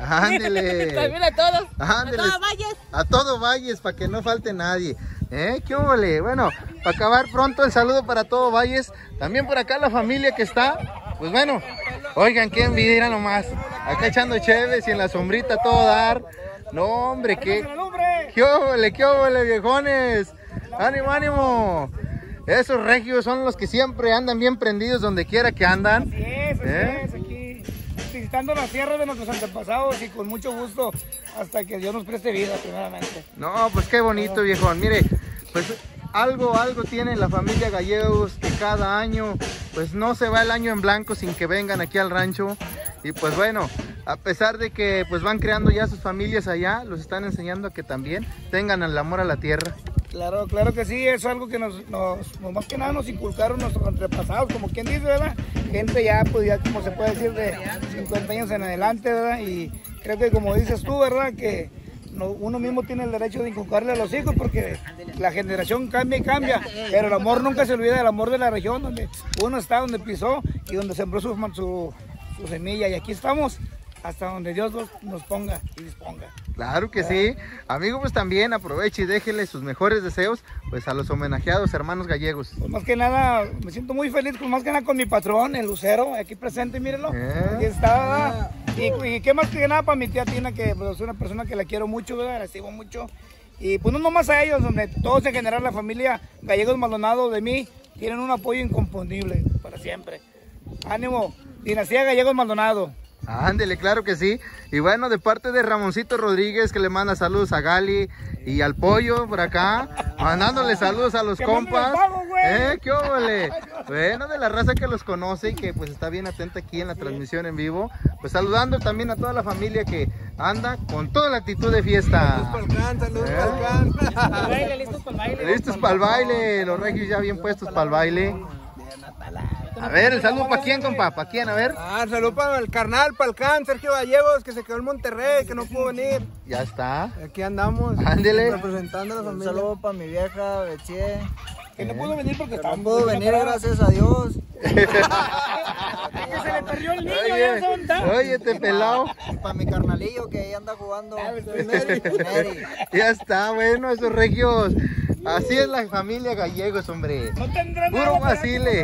Ándele. También a todos. Ándele. A todo Valles. A todo Valles, para que no falte nadie. ¿Eh? ¿Qué óvole? Bueno, para acabar pronto el saludo para todo Valles. También por acá la familia que está. Pues bueno, oigan, qué envidia nomás. Acá echando cheves y en la sombrita todo dar. No, hombre, qué. ¿Qué óvole? ¿Qué óvole, viejones? ¡Ánimo, ánimo! Esos regios son los que siempre andan bien prendidos donde quiera que andan. Así es, así ¿Eh? es, aquí visitando la tierra de nuestros antepasados y con mucho gusto hasta que Dios nos preste vida, primeramente. No, pues qué bonito, viejón. Mire, pues algo, algo tiene la familia Gallegos que cada año, pues no se va el año en blanco sin que vengan aquí al rancho. Y pues bueno, a pesar de que pues van creando ya sus familias allá, los están enseñando a que también tengan el amor a la tierra. Claro, claro que sí, es algo que nos, nos, nos más que nada nos inculcaron nuestros antepasados, como quien dice, ¿verdad? Gente ya, pues ya como se puede decir, de cincuenta años en adelante, ¿verdad? Y creo que como dices tú, ¿verdad? Que no, uno mismo tiene el derecho de inculcarle a los hijos porque la generación cambia y cambia, pero el amor nunca se olvida del amor de la región donde uno está, donde pisó y donde sembró su, su, su semilla, y aquí estamos hasta donde Dios nos, nos ponga y disponga. Claro que sí. Amigo, pues también aproveche y déjele sus mejores deseos pues a los homenajeados hermanos gallegos. Pues más que nada, me siento muy feliz, pues más que nada con mi patrón, el Lucero, aquí presente, mírenlo. ¿Eh? Aquí está. Y, y qué más que nada para mi tía Tina, que pues, es una persona que la quiero mucho, ¿verdad? La estimo mucho. Y pues no nomás a ellos, donde todos en general, la familia Gallegos Maldonado de mí, tienen un apoyo inconfundible para siempre. Ánimo, dinastía Gallegos Maldonado. Ándele, claro que sí. Y bueno, de parte de Ramoncito Rodríguez, que le manda saludos a Gali y al Pollo por acá, mandándole saludos a los compas. ¿Eh? ¿Qué óvole? Bueno, de la raza que los conoce y que pues está bien atenta aquí en la transmisión en vivo. Pues saludando también a toda la familia que anda con toda la actitud de fiesta. Saludos para el can, saludos para el can. Listos para el baile. Listos para el baile, los regios ya bien puestos para el baile. A ver, el saludo para quién, compa, para quién, a ver. Ah, el saludo para el carnal, para el can, Sergio Gallegos, que se quedó en Monterrey, que no pudo venir. Ya está. Aquí andamos. Ándele. Representando a la familia. Un saludo para mi vieja, Bechie. Que no pudo venir porque estaba. No pudo venir, gracias a Dios. Que se le perdió el niño, oye, ya se está. Oye, te pelado. Y para mi carnalillo que ahí anda jugando. Ya está, bueno, esos regios. Así es la familia Gallegos, hombre. No tendrán puro nada, vacile.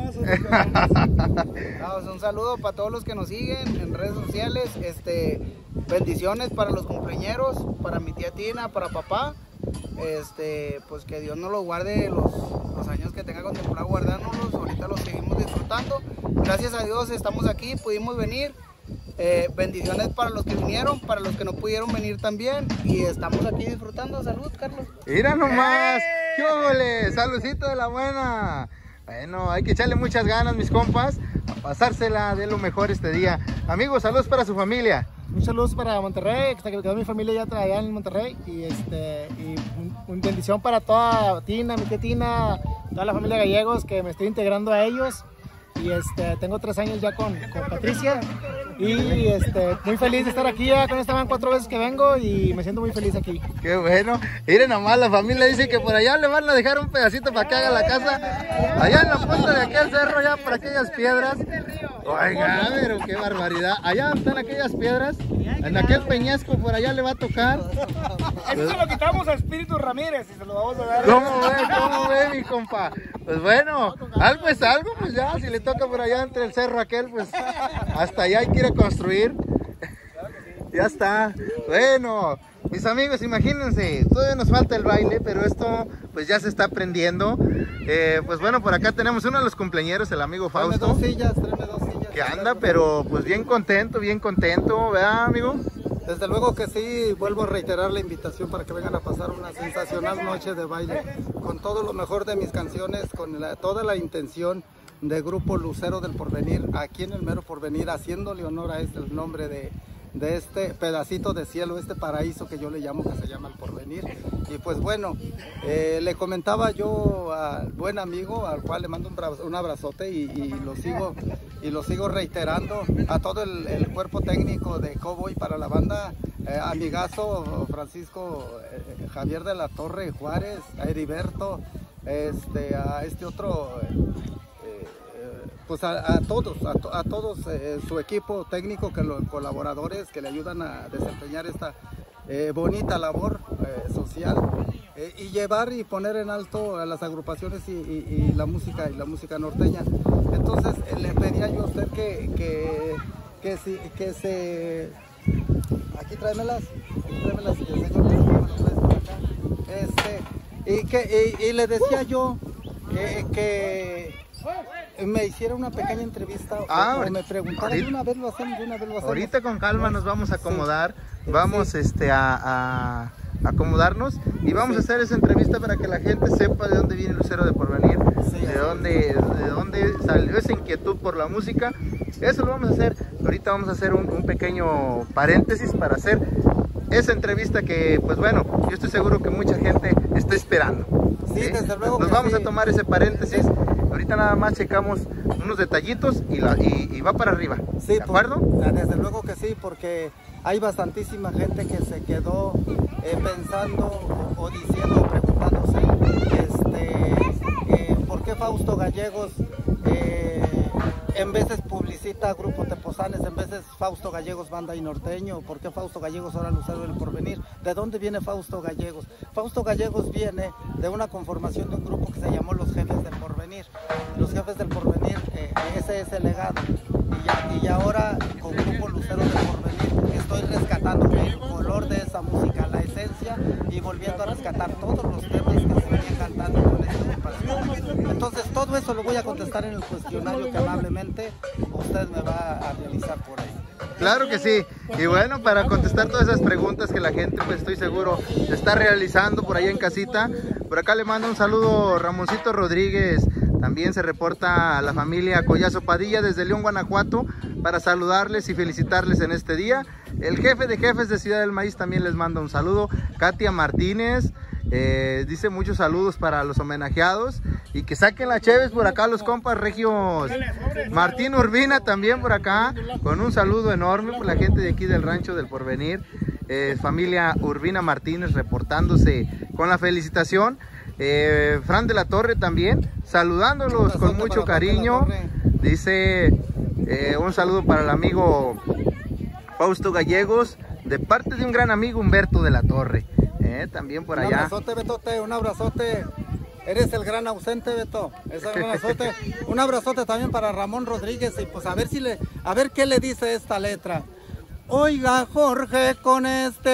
No, un saludo para todos los que nos siguen en redes sociales. Este, bendiciones para los cumpleañeros, para mi tía Tina, para papá. Este, pues que Dios nos lo guarde los, los años que tenga contemplado guardándolos. Ahorita los seguimos disfrutando. Gracias a Dios estamos aquí, pudimos venir. Eh, bendiciones para los que vinieron, para los que no pudieron venir también. Y estamos aquí disfrutando. Salud, Carlos. Mira nomás. ¡Qué óvole! Saludcito de la buena. Bueno, hay que echarle muchas ganas, mis compas, a pasársela de lo mejor este día. Amigos, saludos para su familia. Un saludo para Monterrey, que quedó mi familia ya allá en Monterrey. Y, este, y una bendición para toda Tina, mi tía Tina, toda la familia Gallegos, que me estoy integrando a ellos. Y este, tengo tres años ya con, con Patricia. Y este, muy feliz de estar aquí, ya con esta van cuatro veces que vengo y me siento muy feliz aquí. Qué bueno. Miren nomás, la familia dice que por allá le van a dejar un pedacito para que haga la casa. Allá en la punta de aquel cerro, ya por aquellas piedras. Oiga, pero qué barbaridad. Allá están aquellas piedras. En aquel peñasco por allá le va a tocar. Eso se lo quitamos a Espíritu Ramírez y se lo vamos a dar. ¿Cómo ve? ¿Cómo ve, mi compa? Pues bueno, algo es algo, pues ya, si le toca por allá entre el cerro aquel, pues hasta allá hay que ir a construir. Ya está. Bueno, mis amigos, imagínense, todavía nos falta el baile, pero esto pues ya se está aprendiendo. Eh, pues bueno, por acá tenemos uno de los cumpleañeros, el amigo Fausto. Tráeme dos sillas, tráeme dos sillas. Que anda, pero pues bien contento, bien contento, ¿verdad, amigo? Desde luego que sí, vuelvo a reiterar la invitación para que vengan a pasar una sensacional noche de baile con todo lo mejor de mis canciones, con la, toda la intención de Grupo Lucero del Porvenir, aquí en el mero Porvenir, haciéndole honor a este el nombre de, de este pedacito de cielo, este paraíso que yo le llamo, que se llama El Porvenir. Y pues bueno, eh, le comentaba yo al buen amigo, al cual le mando un, bra un abrazote y, y lo sigo y lo sigo reiterando a todo el, el cuerpo técnico de Cowboy para la banda, eh, amigazo Francisco eh, Javier de la Torre Juárez, a Heriberto, este, a este otro, eh, pues a, a todos, a, to, a todos eh, su equipo técnico, que los colaboradores que le ayudan a desempeñar esta eh, bonita labor eh, social eh, y llevar y poner en alto a las agrupaciones y, y, y la música y la música norteña. Entonces eh, le pedía yo a usted que, que, que, si, que se... Aquí tráemelas, aquí tráemelas, señor, este, y, que, y, y le decía yo que, que me hiciera una pequeña entrevista ah, o, o me preguntara, de una vez lo hacemos, de una vez lo hacemos. Ahorita con calma nos vamos a acomodar, sí. vamos sí. este, a, a acomodarnos y vamos sí. a hacer esa entrevista para que la gente sepa de dónde viene Lucero de Porvenir, sí, de, dónde, de dónde salió esa inquietud por la música. Eso lo vamos a hacer. Ahorita vamos a hacer un, un pequeño paréntesis para hacer esa entrevista que, pues bueno, yo estoy seguro que mucha gente está esperando. Sí, ¿sí? Desde luego. Nos vamos sí. a tomar ese paréntesis. Ahorita nada más checamos unos detallitos y, la, y, y va para arriba. Sí, ¿de acuerdo? Por, desde luego que sí, porque hay bastantísima gente que se quedó eh, pensando o, o diciendo, preguntándose, este, eh, ¿por qué Fausto Gallegos eh, en veces publicita Grupo Tepozanes, en veces Fausto Gallegos Banda y Norteño? ¿Por qué Fausto Gallegos ahora Lucero del Porvenir? ¿De dónde viene Fausto Gallegos? Fausto Gallegos viene de una conformación de un grupo que se llamó Los Jefes del Porvenir. Los Jefes del Porvenir, eh, ese es el legado. Y, ya, y ahora con Grupo Lucero del Porvenir estoy rescatando el color de esa música, la esencia, y volviendo a rescatar todos los temas que se venían cantando con esta agrupación. Entonces todo eso lo voy a contestar en el cuestionario que amablemente usted me va a realizar por ahí. Claro que sí, y bueno, para contestar todas esas preguntas que la gente, pues estoy seguro, está realizando por allá en casita. Por acá le mando un saludo Ramoncito Rodríguez, también se reporta a la familia Collazo Padilla desde León, Guanajuato, para saludarles y felicitarles en este día. El jefe de jefes de Ciudad del Maíz también les manda un saludo. Katia Martínez eh, dice muchos saludos para los homenajeados y que saquen las cheves por acá los compas regios. Martín Urbina también por acá con un saludo enorme por la gente de aquí del Rancho del Porvenir. Eh, familia Urbina Martínez reportándose con la felicitación. Eh, Fran de la Torre también saludándolos con mucho cariño. Dice eh, un saludo para el amigo Fausto Gallegos de parte de un gran amigo Humberto de la Torre. Eh, también por allá. Un abrazote, Betote, un abrazote. Eres el gran ausente, Beto. Es un abrazote. Un abrazote también para Ramón Rodríguez y pues a ver si le, a ver qué le dice esta letra. Oiga, Jorge, con este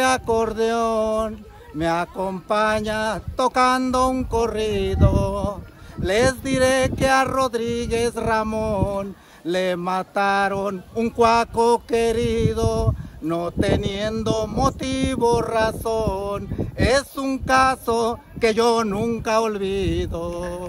acordeón me acompaña tocando un corrido. Les diré que a Rodríguez Ramón le mataron un cuaco querido, no teniendo motivo, razón. Es un caso que yo nunca olvido.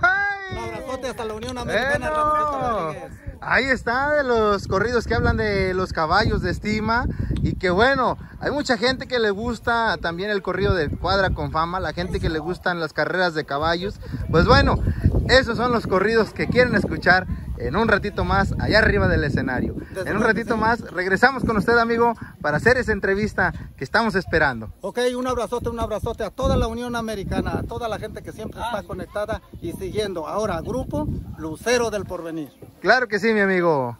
Un abrazote hasta la Unión Americana. Bueno, ahí está, de los corridos que hablan de los caballos de estima. Y que bueno, hay mucha gente que le gusta también el corrido de Cuadra con Fama, la gente que le gustan las carreras de caballos. Pues bueno, esos son los corridos que quieren escuchar en un ratito más allá arriba del escenario. En un ratito más regresamos con usted, amigo, para hacer esa entrevista que estamos esperando. Ok, un abrazote, un abrazote a toda la Unión Americana, a toda la gente que siempre está conectada y siguiendo. Ahora, Grupo Lucero del Porvenir. Claro que sí, mi amigo.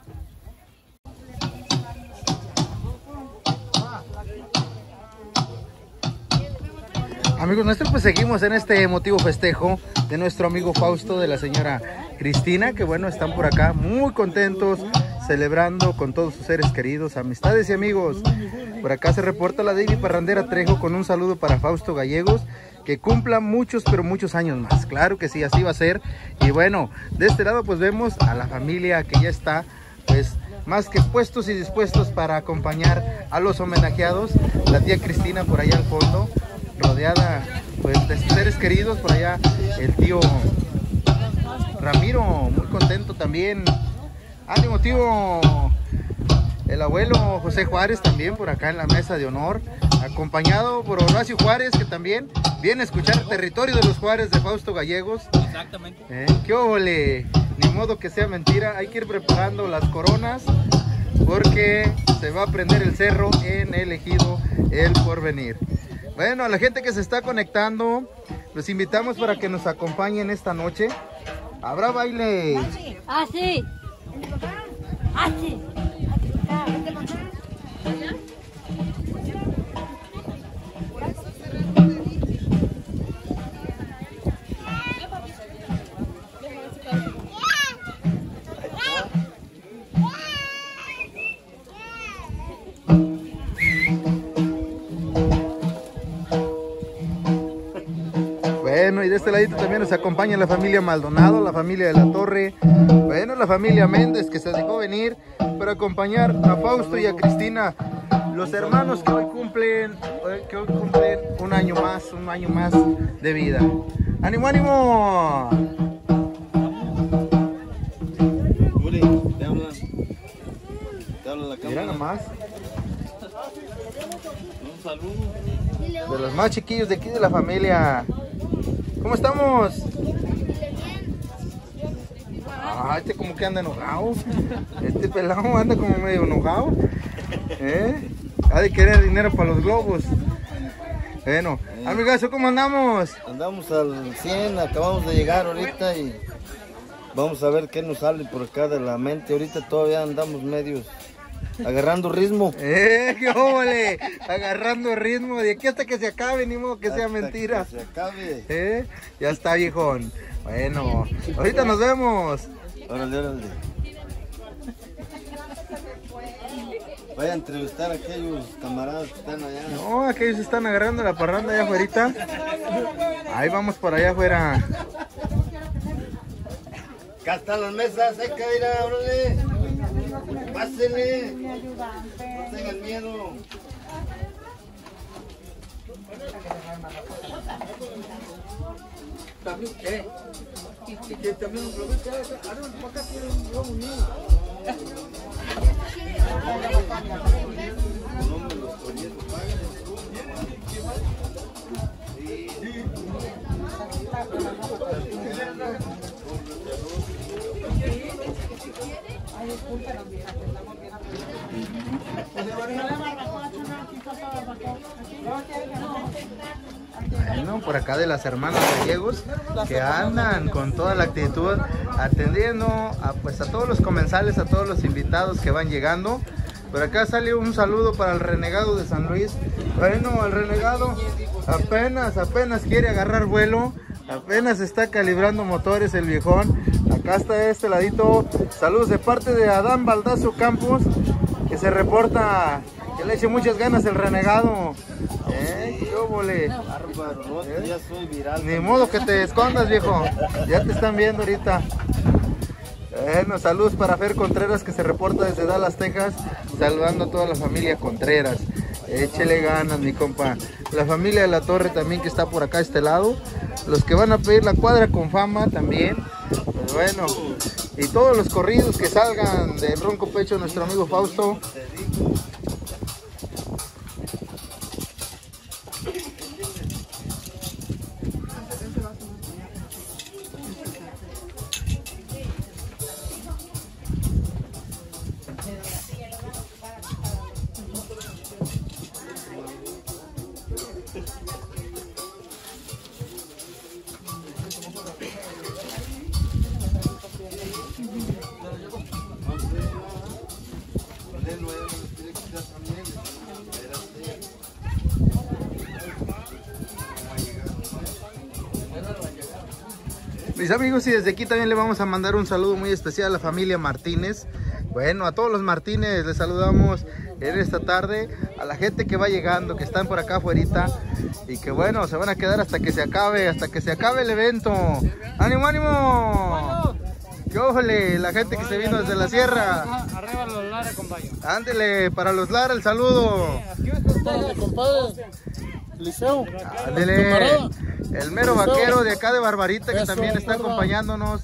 Amigos nuestros, pues seguimos en este emotivo festejo de nuestro amigo Fausto, de la señora Cristina, que bueno, están por acá muy contentos, celebrando con todos sus seres queridos, amistades y amigos. Por acá se reporta la David Parrandera Trejo con un saludo para Fausto Gallegos, que cumpla muchos, pero muchos años más. Claro que sí, así va a ser. Y bueno, de este lado pues vemos a la familia que ya está, pues, más que puestos y dispuestos para acompañar a los homenajeados. La tía Cristina por allá al fondo, rodeada pues de sus seres queridos. Por allá el tío Ramiro, muy contento también. Ánimo, tío. el abuelo José Juárez también por acá en la mesa de honor, acompañado por Horacio Juárez, que también viene a escuchar Territorio de los Juárez de Fausto Gallegos. Exactamente. ¿Eh? ¿Qué óvole? Ni modo que sea mentira, hay que ir preparando las coronas porque se va a prender el cerro en el ejido El Porvenir. Bueno, a la gente que se está conectando, los invitamos para que nos acompañen esta noche. ¿Habrá baile? Ah, sí. Ah, sí. Bueno, y de este ladito también nos acompaña la familia Maldonado, la familia de la Torre, bueno, la familia Méndez, que se dejó venir para acompañar a Fausto y a Cristina, los hermanos que hoy cumplen, que hoy cumplen un año más, un año más de vida. ¡Ánimo, ánimo! Uri, te habla, te habla la cámara. Mira nomás. Un saludo. De los más chiquillos de aquí de la familia. ¿Cómo estamos? Ah, este como que anda enojado. Este pelado anda como medio enojado. ¿Eh? Ha de querer dinero para los globos. Bueno, eh. amigazo, ¿cómo andamos? Andamos al cien, acabamos de llegar ahorita y vamos a ver qué nos sale por acá de la mente. Ahorita todavía andamos medios agarrando ritmo. ¡Eh, qué óvole! Agarrando ritmo, de aquí hasta que se acabe, ni modo que sea mentira. Que se acabe. ¿Eh? Ya está, viejón. Bueno, ahorita nos vemos. Órale, órale. Vaya a entrevistar a aquellos camaradas que están allá. No, aquellos están agarrando la parranda allá afuera. Ahí vamos por allá afuera. Acá están las mesas, seca, mira, órale. Pásenle. No tengan miedo. También, ¿qué? Que también lo ves que ahora por acá tiene un globo mío. Bueno, por acá de las hermanas Gallegos que andan con toda la actitud atendiendo a, pues, a todos los comensales, a todos los invitados que van llegando. Por acá salió un saludo para el renegado de San Luis. Bueno, el renegado apenas, apenas quiere agarrar vuelo, apenas está calibrando motores el viejón. Acá está de este ladito. Saludos de parte de Adán Baldazo Campos, que se reporta que le eche muchas ganas el renegado. ¿Eh? ¿Qué óvole? Bárbaro, no, ¿eh? Ya soy viral. Ni modo que te escondas, viejo. Ya te están viendo ahorita. Bueno, saludos para Fer Contreras, que se reporta desde Dallas, Texas, saludando a toda la familia Contreras. Échele ganas, mi compa. La familia de la Torre también, que está por acá a este lado. Los que van a pedir la cuadra con fama también. Pues bueno, y todos los corridos que salgan del ronco pecho de nuestro amigo Fausto. Mis amigos, y desde aquí también le vamos a mandar un saludo muy especial a la familia Martínez. Bueno, a todos los Martínez les saludamos en esta tarde, a la gente que va llegando, que están por acá afuera y que bueno, se van a quedar hasta que se acabe, hasta que se acabe el evento. ¡Ánimo, ánimo! ¡Qué ójole! La gente que se vino desde la sierra. Arriba los Lara, compañero. Ándele, para los Lara el saludo. Compadre, Liceo. Ándele. El mero vaquero de acá de Barbarita, que también está acompañándonos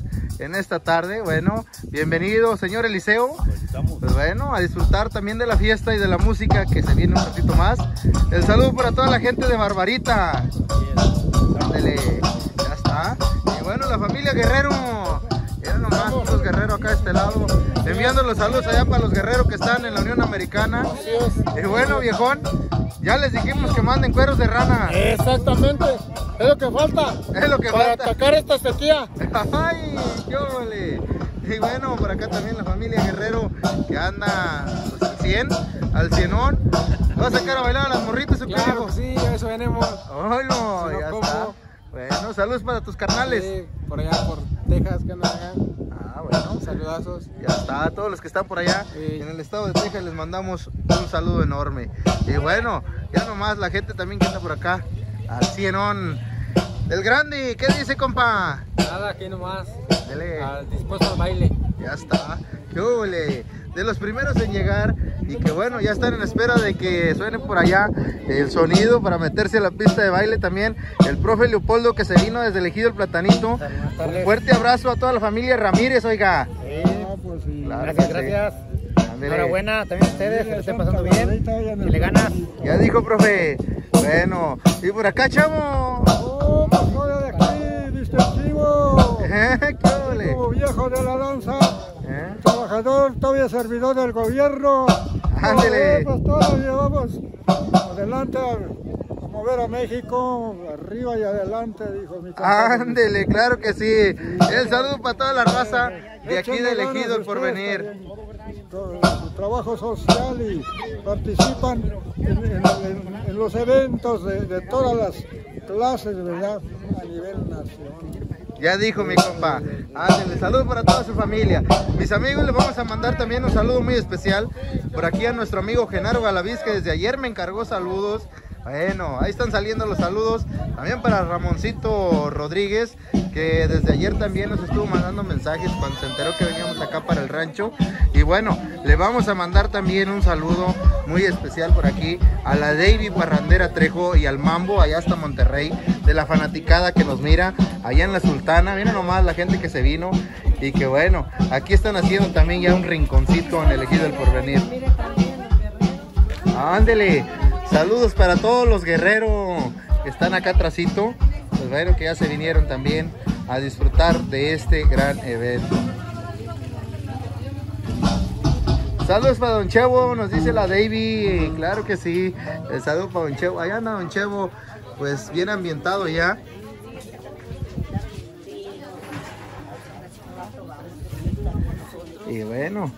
en esta tarde. Bueno, bienvenido, señor Eliseo. Pues bueno, a disfrutar también de la fiesta y de la música que se viene un ratito más. El saludo para toda la gente de Barbarita. Ándele, ya está. Y bueno, la familia Guerrero. Miren nomás, los guerreros acá de este lado. Enviando los saludos allá para los guerreros que están en la Unión Americana. Y bueno, viejón, ya les dijimos que manden cueros de rana. Exactamente, es lo que falta. Es lo que para falta. atacar esta sequía. ¡Ay, qué ole! Y bueno, por acá también la familia Guerrero que anda pues, al cien, al cienón. ¿Va a sacar a bailar a las morritas o qué? Claro, sí, a eso venimos. ¡Ay, no! Si no, Ya ¿cómo? está. Bueno, saludos para tus carnales. Sí, por allá, por Texas, que andan allá. Ah, bueno. Saludazos. Ya está, a todos los que están por allá sí. En el estado de Texas les mandamos un saludo enorme. Y bueno, ya nomás la gente también que anda por acá, al cienón. El Grande, ¿qué dice, compa? Nada, aquí nomás. Dele. Al dispuesto al baile. Ya está. ¡Qué ole! De los primeros en llegar y que bueno, ya están en espera de que suene por allá el sonido para meterse a la pista de baile también. El profe Leopoldo que se vino desde el Ejido El Platanito. Un fuerte abrazo a toda la familia Ramírez, oiga. Sí, pues sí. Claro Gracias, que sí. gracias. Ándele. Enhorabuena también a ustedes, que lo estén pasando bien. Que le ganas. Ya dijo, profe. Bueno, y por acá, chavo. Oh, pues soy de aquí, distintivo. ¿Qué ole? Como viejo de la danza. ¿Eh? Trabajador, todavía servidor del gobierno. Ándele. Pues todos llevamos adelante a mover a México, arriba y adelante, dijo mi compadre. Ándele, claro que sí. El saludo para toda la raza de aquí del Ejido El Porvenir. Su trabajo social y participan en, en, en, en los eventos de, de todas las clases, ¿verdad? A nivel nacional. Ya dijo mi compa. Ándale, saludos para toda su familia. Mis amigos, les vamos a mandar también un saludo muy especial por aquí a nuestro amigo Genaro Galaviz, que desde ayer me encargó saludos. Bueno, ahí están saliendo los saludos. También para Ramoncito Rodríguez, que desde ayer también nos estuvo mandando mensajes cuando se enteró que veníamos acá para el rancho. Y bueno, le vamos a mandar también un saludo muy especial por aquí a la David Parrandera Trejo y al Mambo, allá hasta Monterrey, de la fanaticada que nos mira allá en la Sultana. Miren nomás la gente que se vino y que bueno, aquí están haciendo también ya un rinconcito en el Ejido del Porvenir. Ándele. Saludos para todos los guerreros que están acá atrásito, pues bueno, que ya se vinieron también a disfrutar de este gran evento. Saludos para Don Chevo, nos dice la Davy, claro que sí, el saludo para Don Chevo, allá anda Don Chevo, pues bien ambientado ya. Y bueno.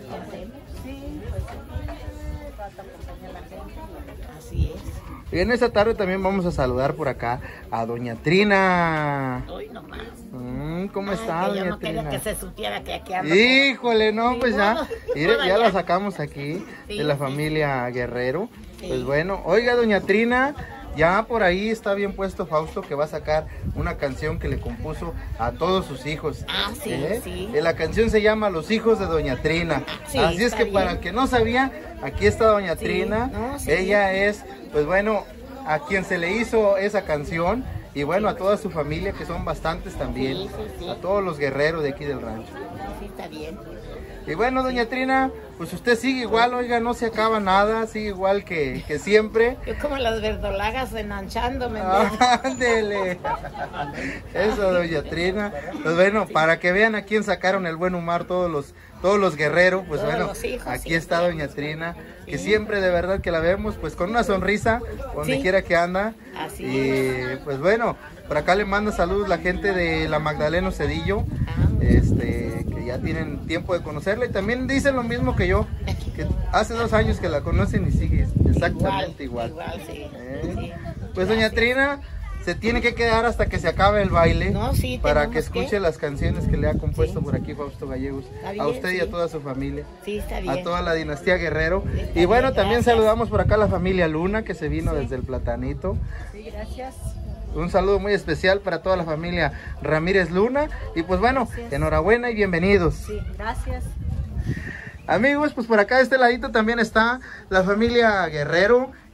Y en esta tarde también vamos a saludar por acá a Doña Trina. Hoy nomás. Mm, ¿Cómo está, Ay, Doña yo no Trina? quería que se supiera que aquí ando. Híjole, no, Sí, pues ya, bueno, mire, bueno, ya ya. la sacamos aquí Sí, de la sí. familia Guerrero. Sí. Pues bueno, oiga, Doña Trina, ya por ahí está bien puesto Fausto que va a sacar una canción que le compuso a todos sus hijos. Ah, sí, ¿Eh? sí. Eh, La canción se llama Los Hijos de Doña Trina. Sí, Así es está que bien. para el que no sabía, aquí está Doña Sí, Trina. no, sí. Ella es, pues bueno, a quien se le hizo esa canción. Y bueno, a toda su familia, que son bastantes también. Sí, sí, sí. A todos los guerreros de aquí del rancho. Sí, está bien. Y bueno, Doña Trina, pues usted sigue igual, oiga, no se acaba nada, sigue igual que, que siempre. Yo como las verdolagas enanchándome. ¿no? Ándele. Eso, Doña Trina. Pues bueno, para que vean a quién sacaron el buen humor todos los, todos los guerreros, pues Todos bueno, los hijos, aquí sí, está Doña Trina, que siempre de verdad que la vemos pues con una sonrisa, donde Sí. quiera que anda. Así Y pues bueno, por acá le manda saludos la gente de la Magdaleno Cedillo, este, que ya tienen tiempo de conocerla y también dicen lo mismo que yo, que hace dos años que la conocen y sigue exactamente igual. Igual, sí. ¿Eh? Sí. Pues Doña Trina se tiene que quedar hasta que se acabe el baile, No, sí, para tenemos que escuche que. las canciones que le ha compuesto por aquí Fausto Gallegos, Está bien, a usted y a sí. toda su familia, Sí, está a bien. toda la dinastía Guerrero. Está Y bueno, bien, también gracias. saludamos por acá a la familia Luna, que se vino desde el Platanito. Sí, gracias. Un saludo muy especial para toda la familia Ramírez Luna. Y pues bueno, Gracias. enhorabuena y bienvenidos. Sí, gracias. Amigos, pues por acá de este ladito también está la familia Guerrero,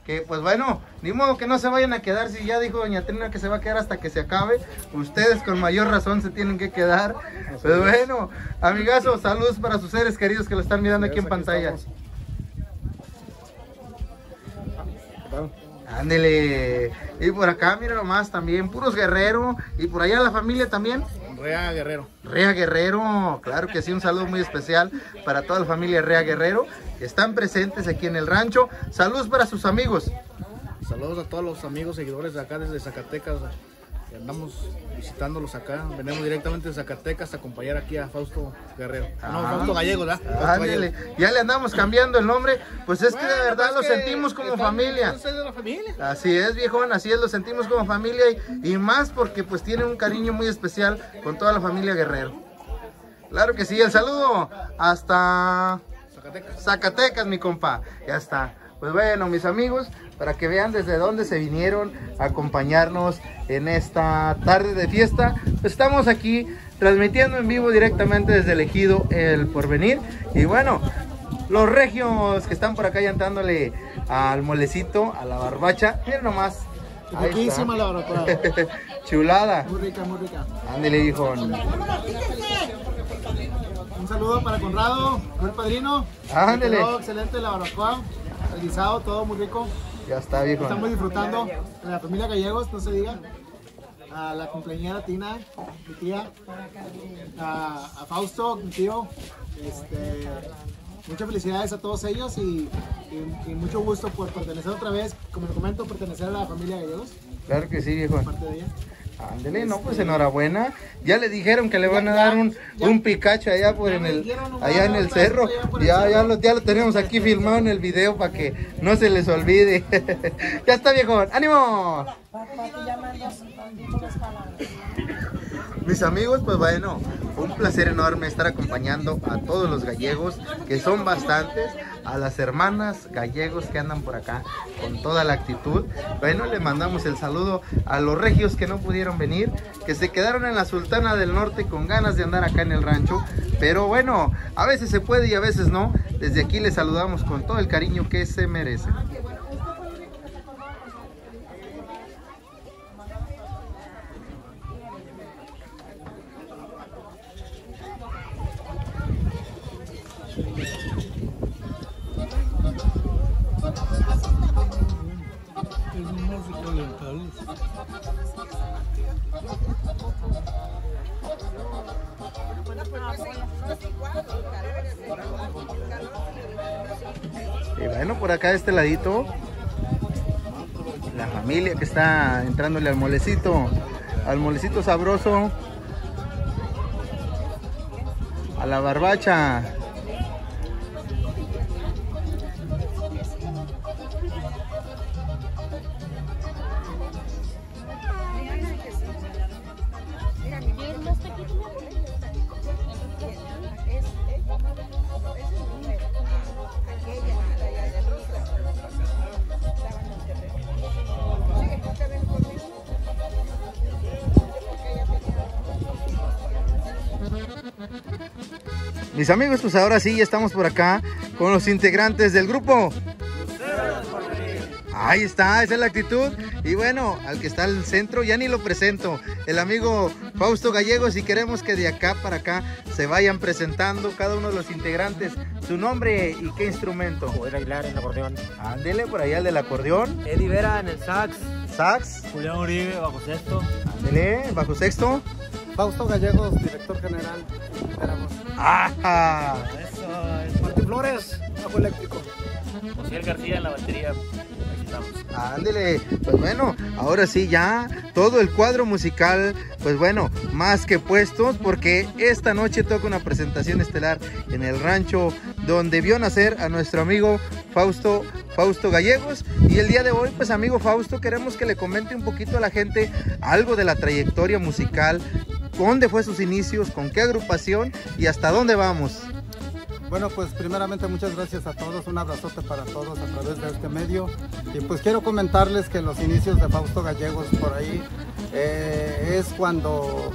que pues bueno, ni modo que no se vayan a quedar, si ya dijo doña Trina que se va a quedar hasta que se acabe, ustedes con mayor razón se tienen que quedar. Pues bueno, amigazos, saludos para sus seres queridos que lo están mirando aquí en pantalla. Ándele. Y por acá, mira nomás también, puros Guerrero. Y por allá la familia también. Rea Guerrero. Rea Guerrero, claro que sí, un saludo muy especial para toda la familia Rea Guerrero, que están presentes aquí en el rancho. Saludos para sus amigos. Saludos a todos los amigos, seguidores de acá desde Zacatecas. Que andamos visitándolos acá. Venimos directamente de Zacatecas a acompañar aquí a Fausto Guerrero. Ah, no, Fausto Gallego, ¿verdad? Fausto Ándele. Gallego. Ya le andamos cambiando el nombre. Pues es Bueno, que de verdad pues lo que sentimos como están- familia. ustedes de la familia. Así es, viejón, así es, lo sentimos como familia y, y más porque pues tiene un cariño muy especial con toda la familia Guerrero. Claro que sí, el saludo hasta Zacatecas, Zacatecas mi compa. Ya está. Pues bueno, mis amigos, para que vean desde dónde se vinieron a acompañarnos en esta tarde de fiesta, pues estamos aquí transmitiendo en vivo directamente desde el Ejido El Porvenir. Y bueno, los regios que están por acá ya dándole al molecito, a la barbacha, miren nomás. Ahí Riquísima está. la barbacoa. Chulada. Muy rica, muy rica. Ándele, hijo. Un saludo para Conrado, buen padrino. Ándele. Me quedó excelente la barbacoa, el guisado, todo muy rico. Ya está, viejo. Estamos disfrutando de la familia Gallegos, no se diga. A la cumpleañera Tina, mi tía. A, a Fausto, mi tío. Este, muchas felicidades a todos ellos y, y, y mucho gusto por pertenecer otra vez, como les comento, pertenecer a la familia Gallegos. Claro que sí, viejo. Parte de ella. Ándele, no, pues enhorabuena. Ya le dijeron que le van a dar un, un picacho allá por en el, allá en el cerro. Ya, ya lo, ya lo tenemos aquí filmado en el video para que no se les olvide. Ya está, viejo. ¡Ánimo! Mis amigos, pues bueno, un placer enorme estar acompañando a todos los gallegos, que son bastantes, a las hermanas gallegos que andan por acá con toda la actitud. Bueno, le mandamos el saludo a los regios que no pudieron venir, que se quedaron en la Sultana del Norte con ganas de andar acá en el rancho, pero bueno, a veces se puede y a veces no. Desde aquí les saludamos con todo el cariño que se merecen. Y bueno, por acá de este ladito, la familia que está entrándole al molecito, al molecito sabroso, a la barbacha. Mis amigos, pues ahora sí, ya estamos por acá con los integrantes del grupo. Ahí está, esa es la actitud. Y bueno, al que está al centro ya ni lo presento, el amigo Fausto Gallegos, y queremos que de acá para acá se vayan presentando cada uno de los integrantes, su nombre y qué instrumento. Joder Aguilar en el acordeón. Ándele, por allá el del acordeón. Eddie Vera en el sax. Sax. Julián Uribe bajo sexto. Ándele, bajo sexto. Fausto Gallegos, director general. Esperamos. ¡Ajá! Eso es Martín Flores, bajo eléctrico. José García en la batería. Ándele, pues bueno, ahora sí ya todo el cuadro musical, pues bueno, más que puestos, porque esta noche toca una presentación estelar en el rancho donde vio nacer a nuestro amigo Fausto, Fausto Gallegos. Y el día de hoy, pues amigo Fausto, queremos que le comente un poquito a la gente algo de la trayectoria musical, dónde fue sus inicios, con qué agrupación y hasta dónde vamos. Bueno, pues primeramente muchas gracias a todos, un abrazote para todos a través de este medio. Y pues quiero comentarles que los inicios de Fausto Gallegos por ahí eh, es cuando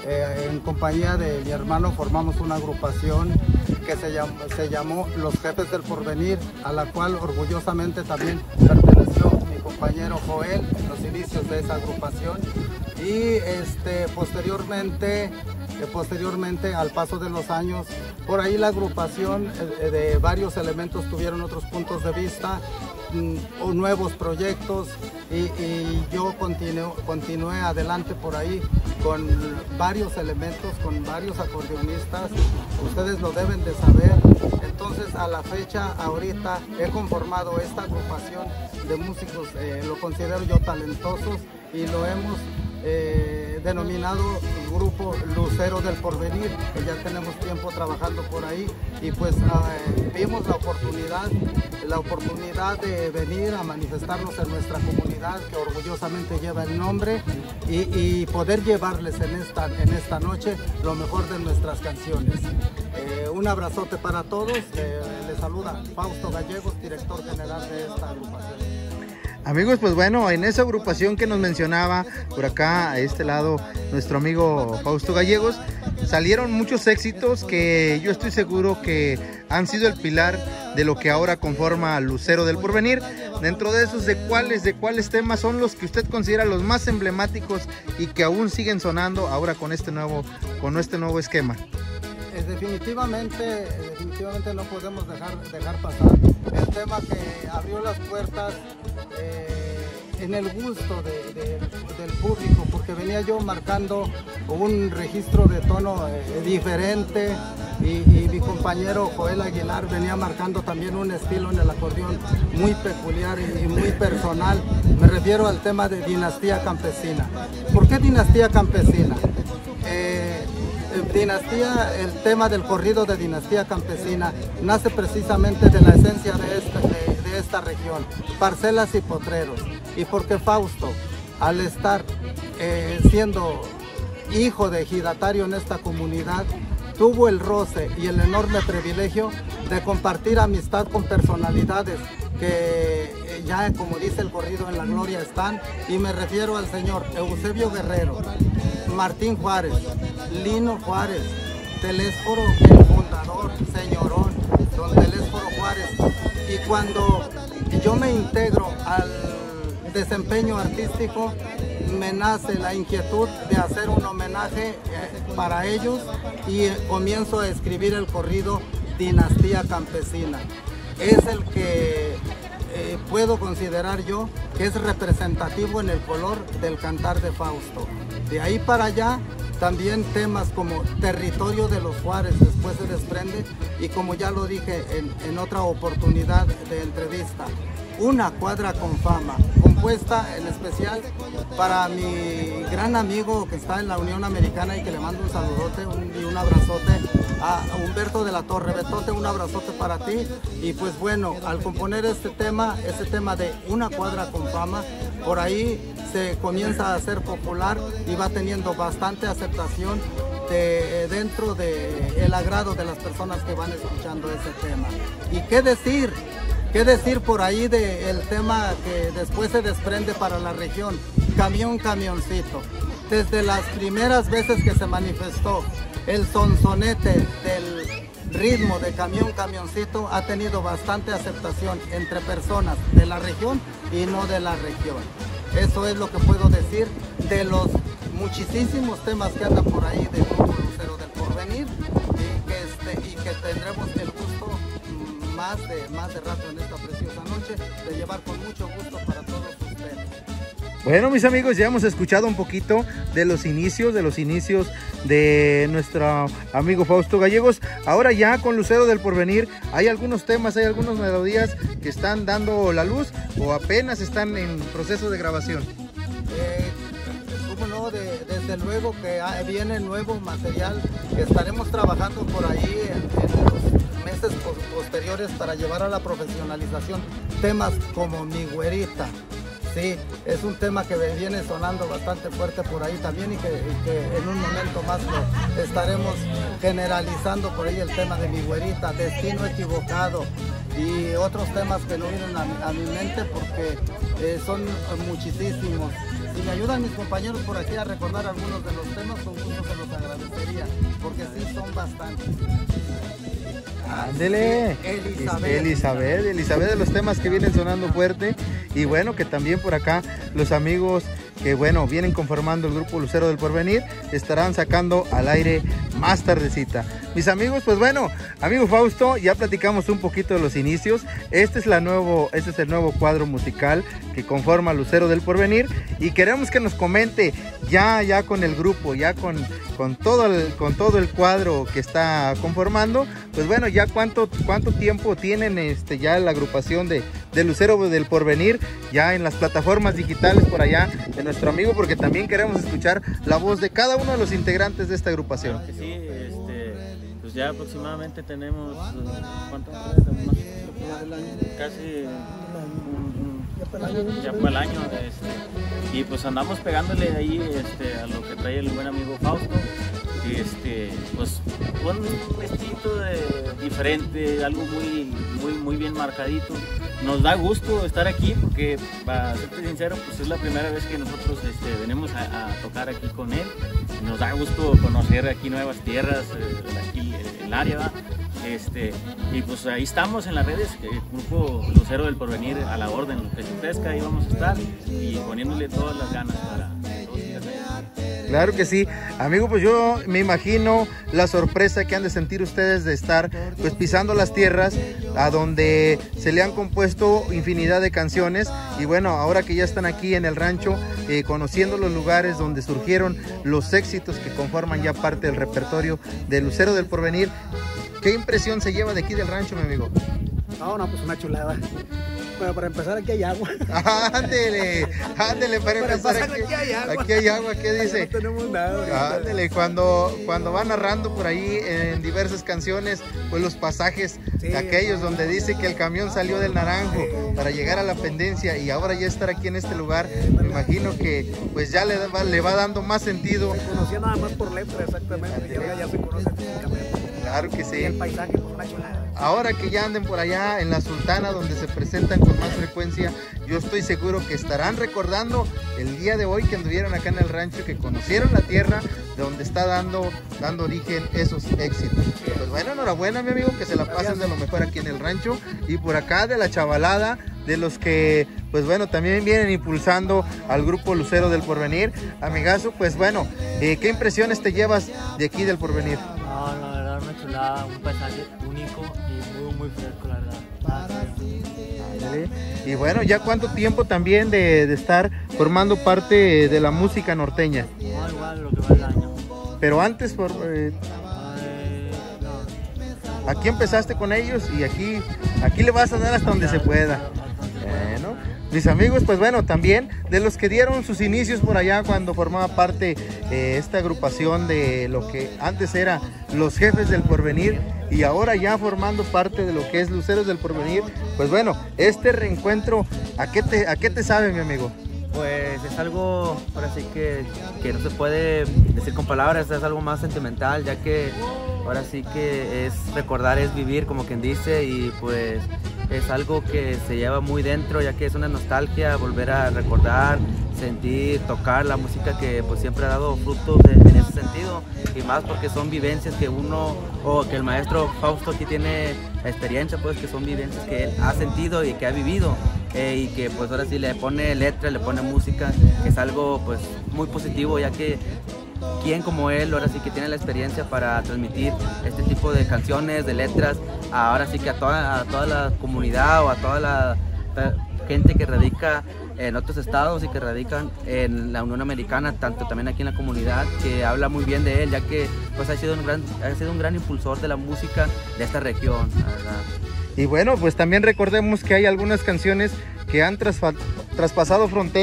eh, en compañía de mi hermano formamos una agrupación que se llamó, se llamó Los Jefes del Porvenir, a la cual orgullosamente también perteneció mi compañero Joel en los inicios de esa agrupación. Y este, posteriormente, eh, posteriormente, al paso de los años, por ahí la agrupación eh, de varios elementos tuvieron otros puntos de vista mm, o nuevos proyectos y, y yo continué, continué adelante por ahí con varios elementos, con varios acordeonistas. Ustedes lo deben de saber. Entonces, a la fecha, ahorita he conformado esta agrupación de músicos, eh, lo considero yo talentosos y lo hemos Eh, denominado Grupo Lucero del Porvenir, que ya tenemos tiempo trabajando por ahí y pues eh, vimos la oportunidad, la oportunidad de venir a manifestarnos en nuestra comunidad que orgullosamente lleva el nombre y, y poder llevarles en esta, en esta noche lo mejor de nuestras canciones. Eh, un abrazote para todos, eh, les saluda Fausto Gallegos, director general de esta agrupación. Amigos, pues bueno, en esa agrupación que nos mencionaba por acá, a este lado, nuestro amigo Fausto Gallegos, salieron muchos éxitos que yo estoy seguro que han sido el pilar de lo que ahora conforma Lucero del Porvenir. Dentro de esos, ¿de cuáles, de cuáles temas son los que usted considera los más emblemáticos y que aún siguen sonando ahora con este nuevo, con este nuevo esquema? Definitivamente, definitivamente no podemos dejar, dejar pasar el tema que abrió las puertas eh, en el gusto de, de, del público, porque venía yo marcando un registro de tono eh, diferente y, y mi compañero Joel Aguilar venía marcando también un estilo en el acordeón muy peculiar y, y muy personal. Me refiero al tema de Dinastía Campesina. ¿Por qué Dinastía Campesina? Eh, Dinastía, el tema del corrido de Dinastía Campesina nace precisamente de la esencia de esta, de, de esta región, parcelas y potreros, y porque Fausto, al estar eh, siendo hijo de ejidatario en esta comunidad, tuvo el roce y el enorme privilegio de compartir amistad con personalidades que ya, como dice el corrido, en la gloria están, y me refiero al señor Eusebio Guerrero, Martín Juárez, Lino Juárez, Telésforo, el fundador, señorón, don Telésforo Juárez. Y cuando yo me integro al desempeño artístico, me nace la inquietud de hacer un homenaje eh, para ellos y eh, comienzo a escribir el corrido Dinastía Campesina. Es el que eh, puedo considerar yo que es representativo en el color del cantar de Fausto. De ahí para allá, también temas como Territorio de los Juárez después se desprende, y como ya lo dije en, en otra oportunidad de entrevista, Una Cuadra con Fama, compuesta en especial para mi gran amigo que está en la Unión Americana y que le mando un saludote un, y un abrazote, a Humberto de la Torre. Betote, un abrazote para ti. Y pues bueno, al componer este tema, este tema de Una Cuadra con Fama, por ahí se comienza a hacer popular y va teniendo bastante aceptación de, dentro del agrado de las personas que van escuchando ese tema. ¿Y qué decir? ¿Qué decir por ahí del tema que después se desprende para la región? Camión, camioncito. Desde las primeras veces que se manifestó el sonsonete del ritmo de Camión, camioncito ha tenido bastante aceptación entre personas de la región y no de la región. Eso es lo que puedo decir de los muchísimos temas que andan por ahí del Grupo Lucero del Porvenir y que, este, y que tendremos el gusto más de, más de rato en esta preciosa noche de llevar con mucho gusto para todos ustedes. Bueno, mis amigos, ya hemos escuchado un poquito de los inicios, de los inicios de nuestro amigo Fausto Gallegos. Ahora ya con Lucero del Porvenir hay algunos temas, hay algunas melodías que están dando la luz o apenas están en proceso de grabación. Eh, ¿Cómo no? De, desde luego que viene nuevo material que estaremos trabajando por ahí en, en los meses posteriores para llevar a la profesionalización temas como Mi Güerita, sí, es un tema que viene sonando bastante fuerte por ahí también y que, y que en un momento más lo estaremos generalizando por ahí el tema de Mi Güerita, Destino Equivocado y otros temas que no vienen a mi, a mi mente porque eh, son muchísimos. Si me ayudan mis compañeros por aquí a recordar algunos de los temas, con gusto se los agradecería, porque sí son bastantes. Ándele, Elizabeth. Elizabeth, Elizabeth de los temas que vienen sonando fuerte y bueno, que también por acá los amigos que bueno, vienen conformando el grupo Lucero del Porvenir estarán sacando al aire más tardecita. Mis amigos, pues bueno, amigo Fausto, ya platicamos un poquito de los inicios. Este es, la nuevo, este es el nuevo cuadro musical que conforma Lucero del Porvenir y queremos que nos comente ya, ya con el grupo, ya con, con, todo el, con todo el cuadro que está conformando, pues bueno, ya cuánto, cuánto tiempo tienen este, ya la agrupación de, de Lucero del Porvenir, ya en las plataformas digitales por allá de nuestro amigo, porque también queremos escuchar la voz de cada uno de los integrantes de esta agrupación. Claro que sí, este, pues ya aproximadamente tenemos, ¿cuánto? Casi ya para el año, este, y pues andamos pegándole ahí este, a lo que trae el buen amigo Fausto. Este, pues con un vestido de, diferente, algo muy, muy, muy bien marcadito. Nos da gusto estar aquí porque, para serte sincero, pues es la primera vez que nosotros este, venimos a, a tocar aquí con él. Nos da gusto conocer aquí nuevas tierras, eh, aquí el área, ¿va? Este, y pues ahí estamos en las redes, el grupo Lucero del Porvenir a la orden, lo que se ofrezca, ahí vamos a estar y poniéndole todas las ganas para todos y Claro que sí, amigo, pues yo me imagino la sorpresa que han de sentir ustedes de estar pues pisando las tierras a donde se le han compuesto infinidad de canciones y bueno, ahora que ya están aquí en el rancho, eh, conociendo los lugares donde surgieron los éxitos que conforman ya parte del repertorio de Lucero del Porvenir, ¿qué impresión se lleva de aquí del rancho, mi amigo? No, no, pues una chulada. Pero para empezar aquí hay agua. Ándele, ándele, para, para empezar, empezar aquí, aquí hay agua. Aquí hay agua, ¿qué dice? No tenemos nada. Ándele, cuando, cuando va narrando por ahí en diversas canciones, pues los pasajes sí, aquellos no, donde dice que el camión salió del Naranjo sí, para llegar a la pendencia y ahora ya estar aquí en este lugar, sí, me imagino que pues ya le va, le va dando más sentido. Se conocía nada más por letra, exactamente, y ahora ya se conoce físicamente. Claro que sí. Y el paisaje por una chulada. Ahora que ya anden por allá en la Sultana, donde se presentan con más frecuencia, yo estoy seguro que estarán recordando el día de hoy que anduvieron acá en el rancho, que conocieron la tierra de donde está dando, dando origen esos éxitos. Pues bueno, enhorabuena, mi amigo, que se la pasen de lo mejor aquí en el rancho y por acá de la chavalada, de los que, pues bueno, también vienen impulsando al grupo Lucero del Porvenir. Amigazo, pues bueno, eh, ¿qué impresiones te llevas de aquí del Porvenir? No, la verdad, una chulada, un paisaje único y muy, muy fresco, la verdad. Y bueno, ¿ya cuánto tiempo también de, de estar formando parte de la música norteña? No, igual, lo que va el año. Pero antes, por, eh, eh, no. aquí empezaste con ellos y aquí, aquí le vas a dar hasta donde se pueda. Bueno, mis amigos, pues bueno, también de los que dieron sus inicios por allá cuando formaba parte eh, esta agrupación de lo que antes era Los Jefes del Porvenir y ahora ya formando parte de lo que es Luceros del Porvenir, pues bueno, este reencuentro, ¿a qué te, a qué te sabe, mi amigo? Pues es algo, ahora sí que, que no se puede decir con palabras, es algo más sentimental, ya que ahora sí que es recordar, es vivir, como quien dice, y pues es algo que se lleva muy dentro, ya que es una nostalgia, volver a recordar, sentir, tocar la música que pues siempre ha dado frutos en, en ese sentido, y más porque son vivencias que uno, o que el maestro Fausto aquí tiene experiencia, pues que son vivencias que él ha sentido y que ha vivido, eh, y que pues ahora sí le pone letra, le pone música, que es algo pues muy positivo, ya que quien como él ahora sí que tiene la experiencia para transmitir este tipo de canciones, de letras, ahora sí que a toda, a toda la comunidad o a toda la gente que radica en otros estados y que radican en la Unión Americana, tanto también aquí en la comunidad, que habla muy bien de él, ya que pues ha sido un gran, ha sido un gran impulsor de la música de esta región, la verdad. Y bueno, pues también recordemos que hay algunas canciones que han traspasado fronteras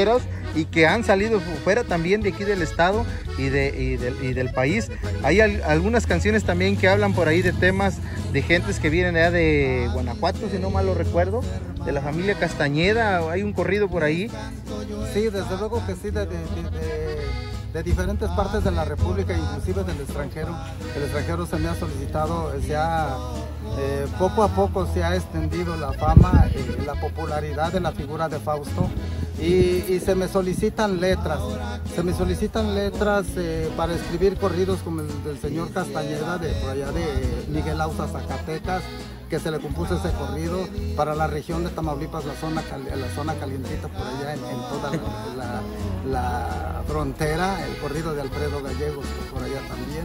y que han salido fuera también de aquí del estado y, de, y, del, y del país. Hay al, algunas canciones también que hablan por ahí de temas de gentes que vienen allá de Guanajuato, si no mal lo recuerdo, de la familia Castañeda. Hay un corrido por ahí. Sí, desde luego que sí, de, de, de, de diferentes partes de la República, inclusive del extranjero. El extranjero se me ha solicitado, se ha, eh, poco a poco se ha extendido la fama, eh, la popularidad de la figura de Fausto, y, y se me solicitan letras, se me solicitan letras eh, para escribir corridos como el del señor Castañeda, de por allá de Miguel Ausa, Zacatecas, que se le compuso ese corrido para la región de Tamaulipas, la zona, la zona calientita por allá en, en toda la, la, la frontera, el corrido de Alfredo Gallegos por allá también,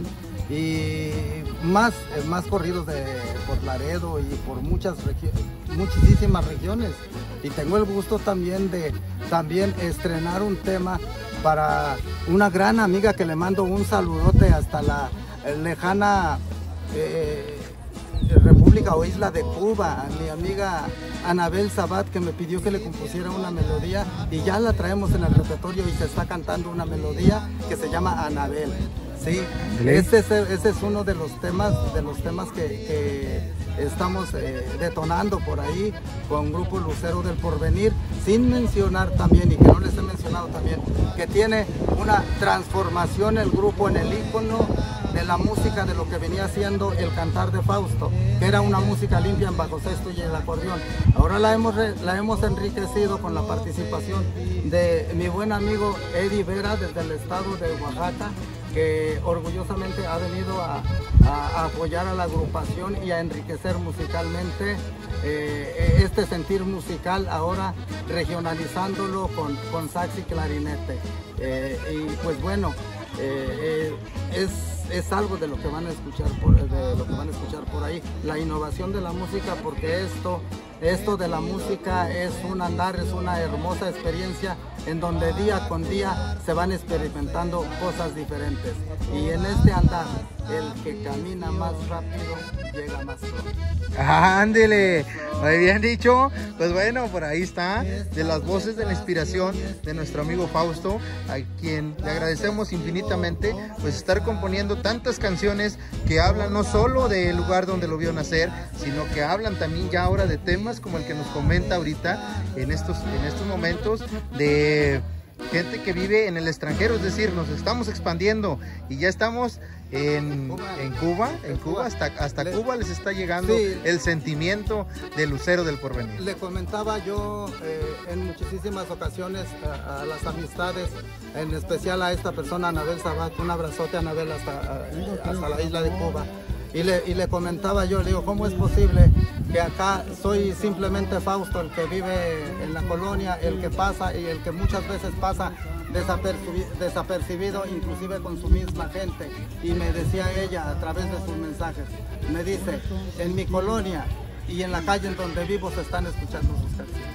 y más, más corridos de, por Laredo y por muchas regiones, muchísimas regiones. Y tengo el gusto también de también estrenar un tema para una gran amiga que le mando un saludote hasta la lejana eh, República o Isla de Cuba, a mi amiga Anabel Sabat, que me pidió que le compusiera una melodía, y ya la traemos en el repertorio y se está cantando una melodía que se llama Anabel. Sí, ese es, ese es uno de los temas, de los temas que, que estamos eh, detonando por ahí con Grupo Lucero del Porvenir, sin mencionar también, y que no les he mencionado también, que tiene una transformación el grupo en el ícono de la música de lo que venía siendo el cantar de Fausto, que era una música limpia en bajo sexto y el acordeón. Ahora la hemos, la hemos enriquecido con la participación de mi buen amigo Eddie Vera desde el estado de Oaxaca, que orgullosamente ha venido a, a, a apoyar a la agrupación y a enriquecer musicalmente eh, este sentir musical, ahora regionalizándolo con, con sax y clarinete. Eh, y pues bueno, eh, eh, es es algo de lo que van a escuchar por, de lo que van a escuchar por ahí, la innovación de la música, porque esto esto de la música es un andar, es una hermosa experiencia en donde día con día se van experimentando cosas diferentes, y en este andar el que camina más rápido llega más pronto. ¡Ándele! Muy bien dicho. Pues bueno, por ahí está, de las voces de la inspiración de nuestro amigo Fausto, a quien le agradecemos infinitamente pues estar componiendo tantas canciones que hablan no solo del lugar donde lo vio nacer, sino que hablan también ya ahora de temas como el que nos comenta ahorita en estos, en estos momentos, de gente que vive en el extranjero, es decir, nos estamos expandiendo y ya estamos en, en Cuba, en Cuba, hasta, hasta le, Cuba les está llegando sí, el sentimiento del Lucero del Porvenir. Le comentaba yo eh, en muchísimas ocasiones a, a las amistades, en especial a esta persona, Anabel Sabat, un abrazote a Anabel hasta, a, hasta la isla de Cuba. Y le, y le comentaba yo, le digo, ¿cómo es posible que acá soy simplemente Fausto, el que vive en la colonia, el que pasa y el que muchas veces pasa desapercibido, desapercibido inclusive con su misma gente? Y me decía ella a través de sus mensajes, me dice, en mi colonia y en la calle en donde vivo se están escuchando sus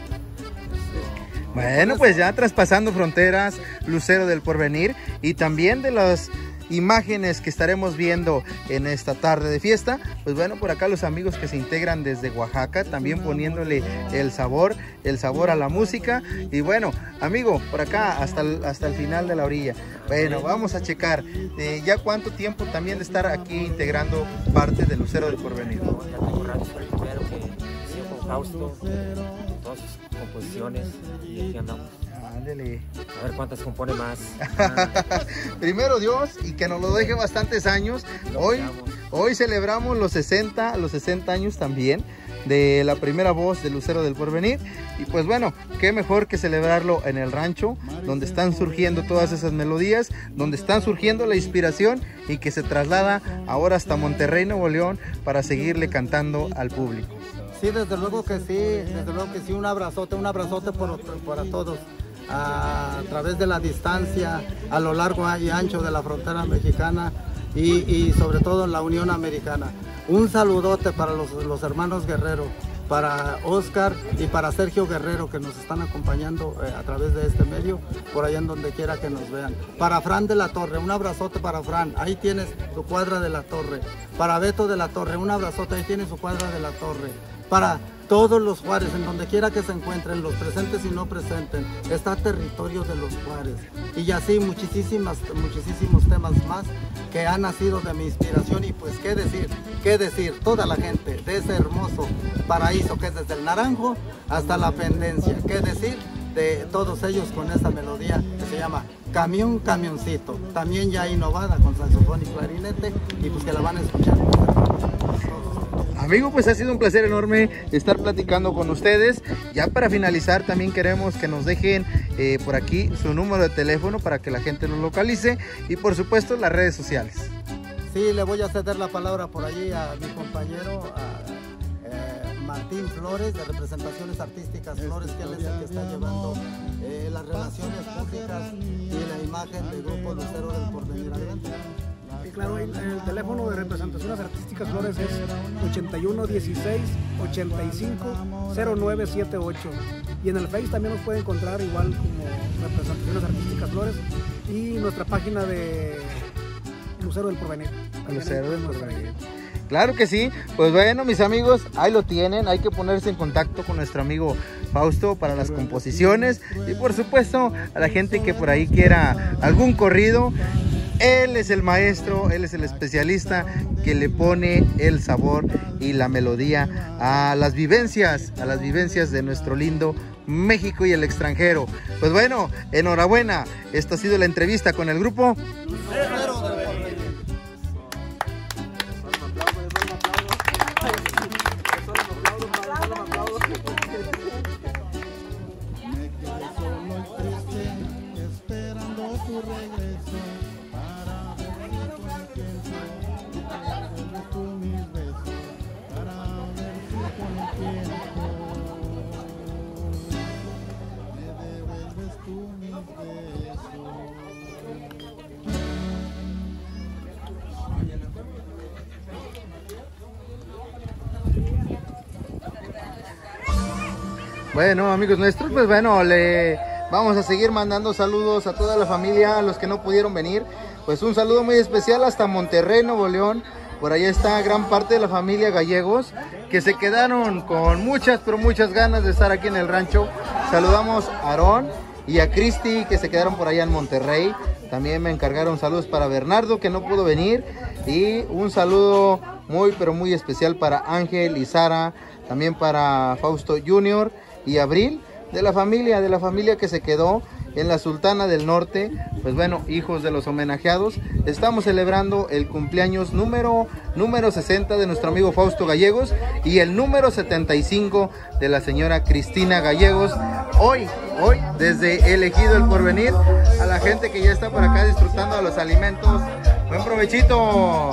canciones. Bueno, pues ya traspasando fronteras, Lucero del Porvenir, y también de las imágenes que estaremos viendo en esta tarde de fiesta, pues bueno, por acá los amigos que se integran desde Oaxaca, también poniéndole el sabor, el sabor a la música. Y bueno, amigo, por acá hasta el, hasta el final de la orilla. Bueno, vamos a checar eh, ya cuánto tiempo también de estar aquí integrando parte de Lucero del Porvenir. Ya tengo rato, fue el primero que hice con Fausto, todas sus composiciones, y aquí andamos. Ándale. A ver cuántas compone más. Primero Dios, y que nos lo deje bastantes años. Hoy, hoy celebramos los sesenta, los sesenta años también de la primera voz de Lucero del Porvenir. Y pues bueno, qué mejor que celebrarlo en el rancho, donde están surgiendo todas esas melodías, donde están surgiendo la inspiración y que se traslada ahora hasta Monterrey, Nuevo León, para seguirle cantando al público. Sí, desde luego que sí, desde luego que sí, un abrazote, un abrazote por, para todos. A través de la distancia, a lo largo y ancho de la frontera mexicana y, y sobre todo en la Unión Americana. Un saludote para los, los hermanos Guerrero, para Oscar y para Sergio Guerrero, que nos están acompañando eh, a través de este medio, por allá en donde quiera que nos vean. Para Fran de la Torre, un abrazote para Fran, ahí tienes tu cuadra de la Torre. Para Beto de la Torre, un abrazote, ahí tienes su cuadra de la Torre. Para Todos los Juárez, en donde quiera que se encuentren, los presentes y no presentes, está territorio de los Juárez. Y así muchísimas, muchísimos temas más que han nacido de mi inspiración. Y pues qué decir, qué decir, toda la gente de ese hermoso paraíso que es desde el Naranjo hasta la Pendencia. Qué decir de todos ellos con esa melodía que se llama Camión, Camioncito. También ya innovada con saxofón y clarinete, y pues que la van a escuchar. Amigo, pues ha sido un placer enorme estar platicando con ustedes. Ya para finalizar, también queremos que nos dejen eh, por aquí su número de teléfono para que la gente los localice y por supuesto las redes sociales. Sí, le voy a ceder la palabra por allí a mi compañero a, eh, Martín Flores, de Representaciones Artísticas Flores, que él es el que está llevando eh, las relaciones públicas y la imagen del Grupo Lucero del Porvenir. Adelante. Sí, claro, el, el teléfono de Representaciones Artísticas Flores es ochenta y uno dieciséis ochenta y cinco cero nueve siete ocho, y en el Face también nos puede encontrar igual como Representaciones Artísticas Flores, y nuestra página de Lucero del Porvenir. Lucero del Porvenir. Claro que sí. Pues bueno, mis amigos, ahí lo tienen. Hay que ponerse en contacto con nuestro amigo Fausto para las composiciones, y por supuesto a la gente que por ahí quiera algún corrido. Él es el maestro, él es el especialista que le pone el sabor y la melodía a las vivencias, a las vivencias de nuestro lindo México y el extranjero. Pues bueno, enhorabuena. Esta ha sido la entrevista con el grupo Lucero del Porvenir. Me quedé solo y triste, esperando tu regreso. Bueno, amigos nuestros, pues bueno, le vamos a seguir mandando saludos a toda la familia, a los que no pudieron venir. Pues un saludo muy especial hasta Monterrey, Nuevo León. Por allá está gran parte de la familia Gallegos, que se quedaron con muchas, pero muchas ganas de estar aquí en el rancho. Saludamos a Aarón y a Cristi, que se quedaron por allá en Monterrey. También me encargaron saludos para Bernardo, que no pudo venir. Y un saludo muy, pero muy especial para Ángel y Sara. También para Fausto Junior y Abril, de la familia, de la familia que se quedó en la Sultana del Norte. Pues bueno, hijos de los homenajeados, estamos celebrando el cumpleaños número, número sesenta de nuestro amigo Fausto Gallegos y el número setenta y cinco de la señora Cristina Gallegos. Hoy, hoy, desde el Ejido El Porvenir, a la gente que ya está por acá disfrutando de los alimentos. Buen provechito.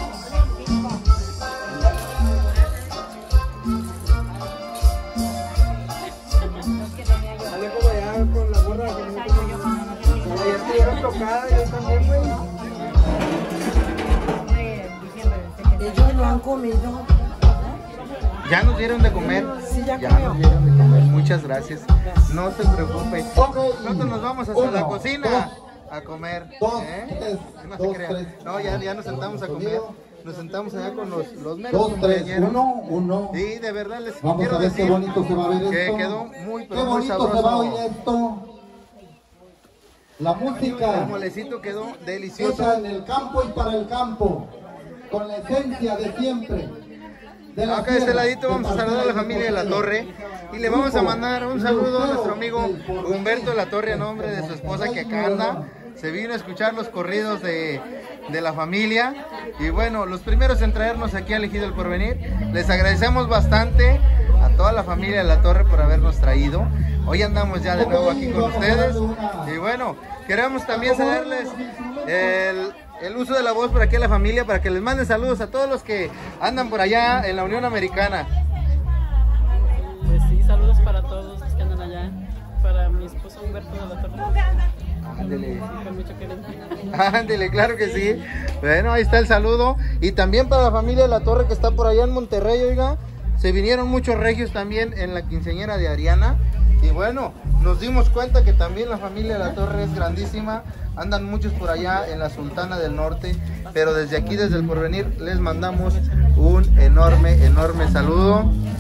Ellos no han comido. Ya nos dieron de comer. Sí, ya, ya nos dieron de comer. Muchas gracias. No se preocupe. Nosotros nos vamos hasta Uno, la cocina dos, a comer. dos, ¿eh? tres, No se dos, crea. tres. No, ya, ya nos sentamos a comer. Nos sentamos allá con los, los meros Dos, tres, compañeros. uno, uno. Y de verdad les Vamos quiero a ver decir qué bonito se va a ver que esto. quedó muy, pero Qué muy bonito sabroso. se va a oír esto. La El música molecito quedó hecha delicioso. en el campo y para el campo, con la esencia de siempre. De la Acá de este tierra, ladito de vamos a saludar a la familia de La Torre y le vamos a mandar un saludo a nuestro amigo Humberto de La Torre a nombre de su esposa que acá anda. Se vino a escuchar los corridos de, de la familia y bueno, los primeros en traernos aquí al Ejido El Porvenir. Les agradecemos bastante a toda la familia de La Torre por habernos traído. Hoy andamos ya de nuevo aquí con ustedes y bueno, queremos también cederles el... el uso de la voz por aquí a la familia para que les manden saludos a todos los que andan por allá en la Unión Americana. Pues sí, saludos para todos los que andan allá, para mi esposo Humberto de La Torre. Ándele. Con mucho cariño. Ándele, claro que sí. Bueno, ahí está el saludo. Y también para la familia de La Torre que está por allá en Monterrey, oiga. Se vinieron muchos regios también en la quinceañera de Ariana. Y bueno, nos dimos cuenta que también la familia de La Torre es grandísima. Andan muchos por allá en la Sultana del Norte. Pero desde aquí, desde El Porvenir, les mandamos un enorme, enorme saludo.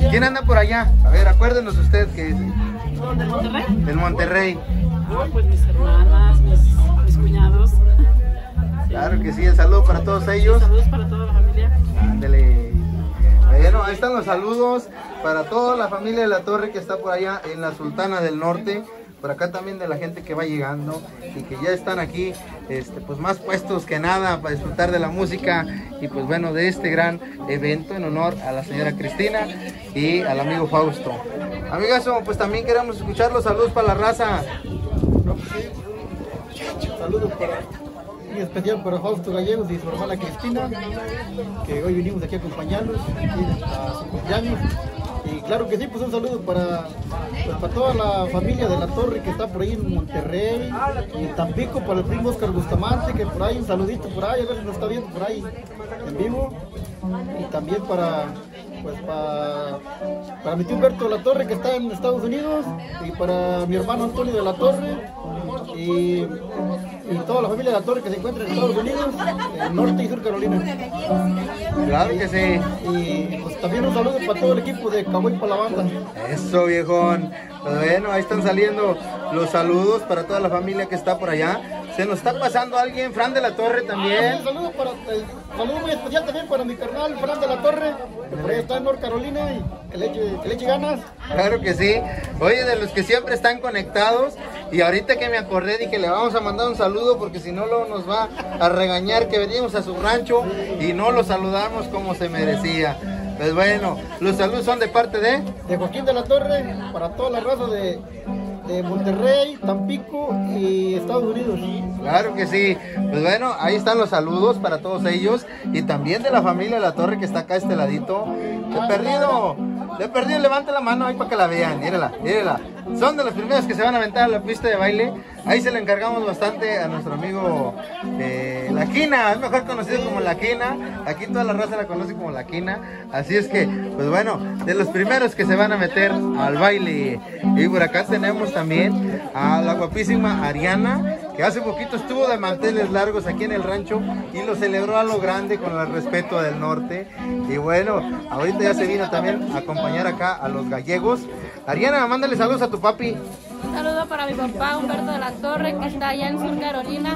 ¿Quién anda por allá? A ver, acuérdenos usted que es ¿De Monterrey? del Monterrey. Ah, pues mis hermanas, mis, mis cuñados. Claro que sí, el saludo para todos ellos. Saludos para toda la familia. Ándele. Bueno, ahí están los saludos para toda la familia de La Torre que está por allá en la Sultana del Norte. Por acá también de la gente que va llegando y que ya están aquí, este, pues más puestos que nada para disfrutar de la música y pues bueno, de este gran evento en honor a la señora Cristina y al amigo Fausto. Amigazo, pues también queremos escuchar los saludos para la raza. Saludos para, en especial para Fausto Gallegos y su hermana Cristina, que hoy vinimos aquí a acompañarlos aquí a su cumpleaños. Y claro que sí, pues un saludo para, pues para toda la familia de La Torre que está por ahí en Monterrey y Tampico, para el primo Oscar Bustamante, que por ahí, un saludito por ahí, a ver si nos está viendo por ahí en vivo. Y también para, pues para, para mi tío Humberto de La Torre, que está en Estados Unidos, y para mi hermano Antonio de La Torre, y, y toda la familia de La Torre que se encuentra en Estados Unidos, en Norte y Sur Carolina. Claro que sí. Y pues también un saludo para todo el equipo de Cahuay para la banda. Eso, viejón. Pues bueno, ahí están saliendo los saludos para toda la familia que está por allá. Se nos está pasando alguien, Fran de La Torre también. Ah, sí, saludo, para, eh, saludo muy especial también para mi carnal Fran de La Torre, que por ahí está en North Carolina y que le eche, que le eche ganas. Claro que sí. Oye, de los que siempre están conectados, y ahorita que me acordé dije le vamos a mandar un saludo porque si no luego nos va a regañar que venimos a su rancho y no lo saludamos como se merecía. Pues bueno, los saludos son de parte de... De Joaquín de La Torre, para toda la raza de, de Monterrey, Tampico y Estados Unidos. Claro que sí. Pues bueno, ahí están los saludos para todos ellos y también de la familia de La Torre que está acá a este ladito. De perdido, de perdido, levante la mano ahí para que la vean, mírala, mírala. Son de los primeros que se van a aventar a la pista de baile. Ahí se le encargamos bastante a nuestro amigo eh, La Quina, es mejor conocido como La Quina. Aquí toda la raza la conoce como La Quina. Así es que, pues bueno, de los primeros que se van a meter al baile. Y por acá tenemos también a la guapísima Ariana, que hace poquito estuvo de manteles largos aquí en el rancho y lo celebró a lo grande con el respeto del norte. Y bueno, ahorita ya se vino también a acompañar acá a los gallegos. Ariana, mándale saludos a tu papi. Un saludo para mi papá Humberto de La Torre, que está allá en Sur Carolina,